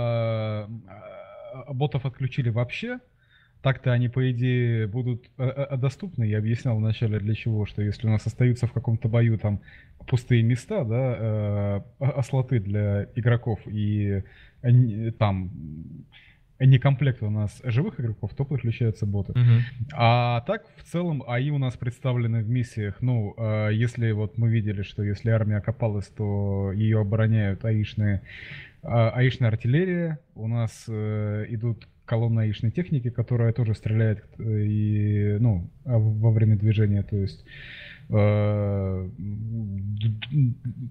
ботов отключили вообще. Так-то они, по идее, будут доступны. Я объяснял вначале для чего, что если у нас остаются в каком-то бою там пустые места, да, слоты для игроков и там не комплект у нас живых игроков, то подключаются боты. А так, в целом, АИ у нас представлены в миссиях. Ну, если вот мы видели, что если армия окопалась, то ее обороняют аишная артиллерия. У нас идут колонна аишной техники, которая тоже стреляет и, ну, во время движения, то есть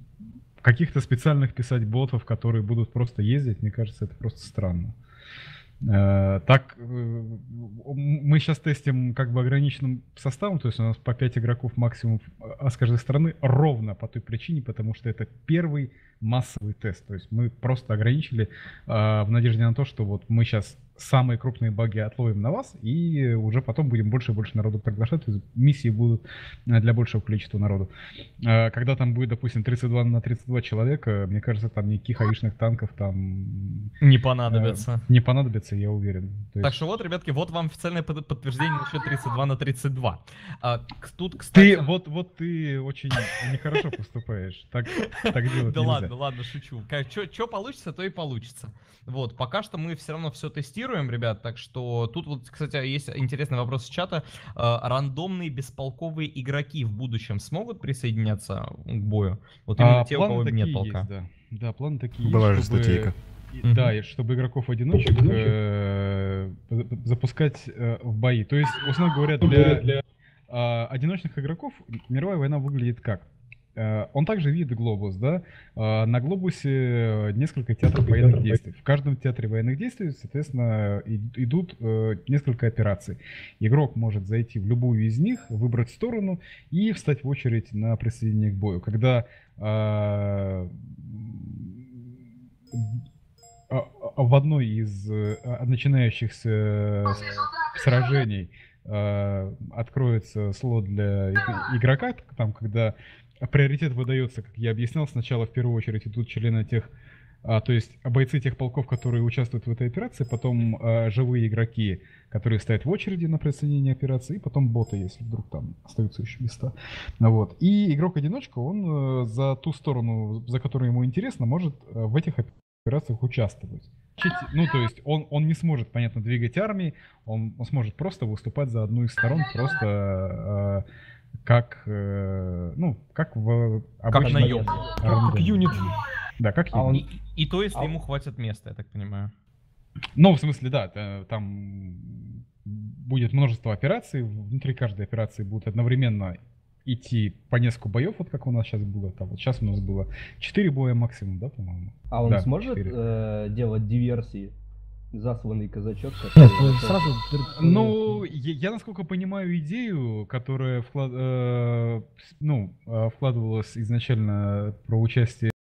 каких-то специальных писать ботов, которые будут просто ездить, мне кажется, это просто странно. Так, мы сейчас тестим как бы ограниченным составом, то есть у нас по 5 игроков максимум с каждой стороны, ровно по той причине, потому что это первый массовый тест. То есть мы просто ограничили в надежде на то, что вот мы сейчас самые крупные баги отловим на вас, и уже потом будем больше и больше народу приглашать, то есть миссии будут для большего количества народу. Когда там будет, допустим, 32 на 32 человека, мне кажется, там никаких аишных танков там... Не понадобится. Не понадобится, я уверен. То есть... Так что вот, ребятки, вот вам официальное подтверждение насчет 32 на 32. Тут, кстати... Вот ты очень нехорошо поступаешь. Так делать да нельзя. ладно, шучу. Что получится, то и получится. Вот, пока что мы все равно все тестируем, ребят, так что тут вот, кстати, есть интересный вопрос с чата. Рандомные бесполковые игроки в будущем смогут присоединяться к бою? Вот именно те, у кого нет полка. Есть, да, планы такие была есть, же статейка. Да, и чтобы игроков-одиночек запускать в бои. То есть, условно говоря, для одиночных игроков мировая война выглядит как? Он также видит глобус, да? На глобусе несколько театров военных действий. В каждом театре военных действий, соответственно, идут несколько операций. Игрок может зайти в любую из них, выбрать сторону и встать в очередь на присоединение к бою. Когда в одной из начинающихся сражений откроется слот для игрока, там, когда приоритет выдается, как я объяснял, сначала в первую очередь идут члены тех, то есть бойцы тех полков, которые участвуют в этой операции, потом живые игроки, которые стоят в очереди на присоединение операции, и потом боты, если вдруг там остаются еще места. Вот. И игрок-одиночка, он за ту сторону, за которую ему интересно, может в этих операциях участвовать. Ну, то есть он не сможет, понятно, двигать армии, он сможет просто выступать за одну из сторон, просто как в обычном наемник. Как юнит. Да, как юнит. И то, если ему хватит места, я так понимаю. Ну, в смысле, да, там будет множество операций, внутри каждой операции будут одновременно идти по несколько боев, вот как у нас сейчас было. Там, вот сейчас у нас было 4 боя максимум, да, по-моему? А он да, сможет делать диверсии? Засланный казачок. Нет, сразу... Ну, я насколько понимаю идею, которая вкладывалась изначально про участие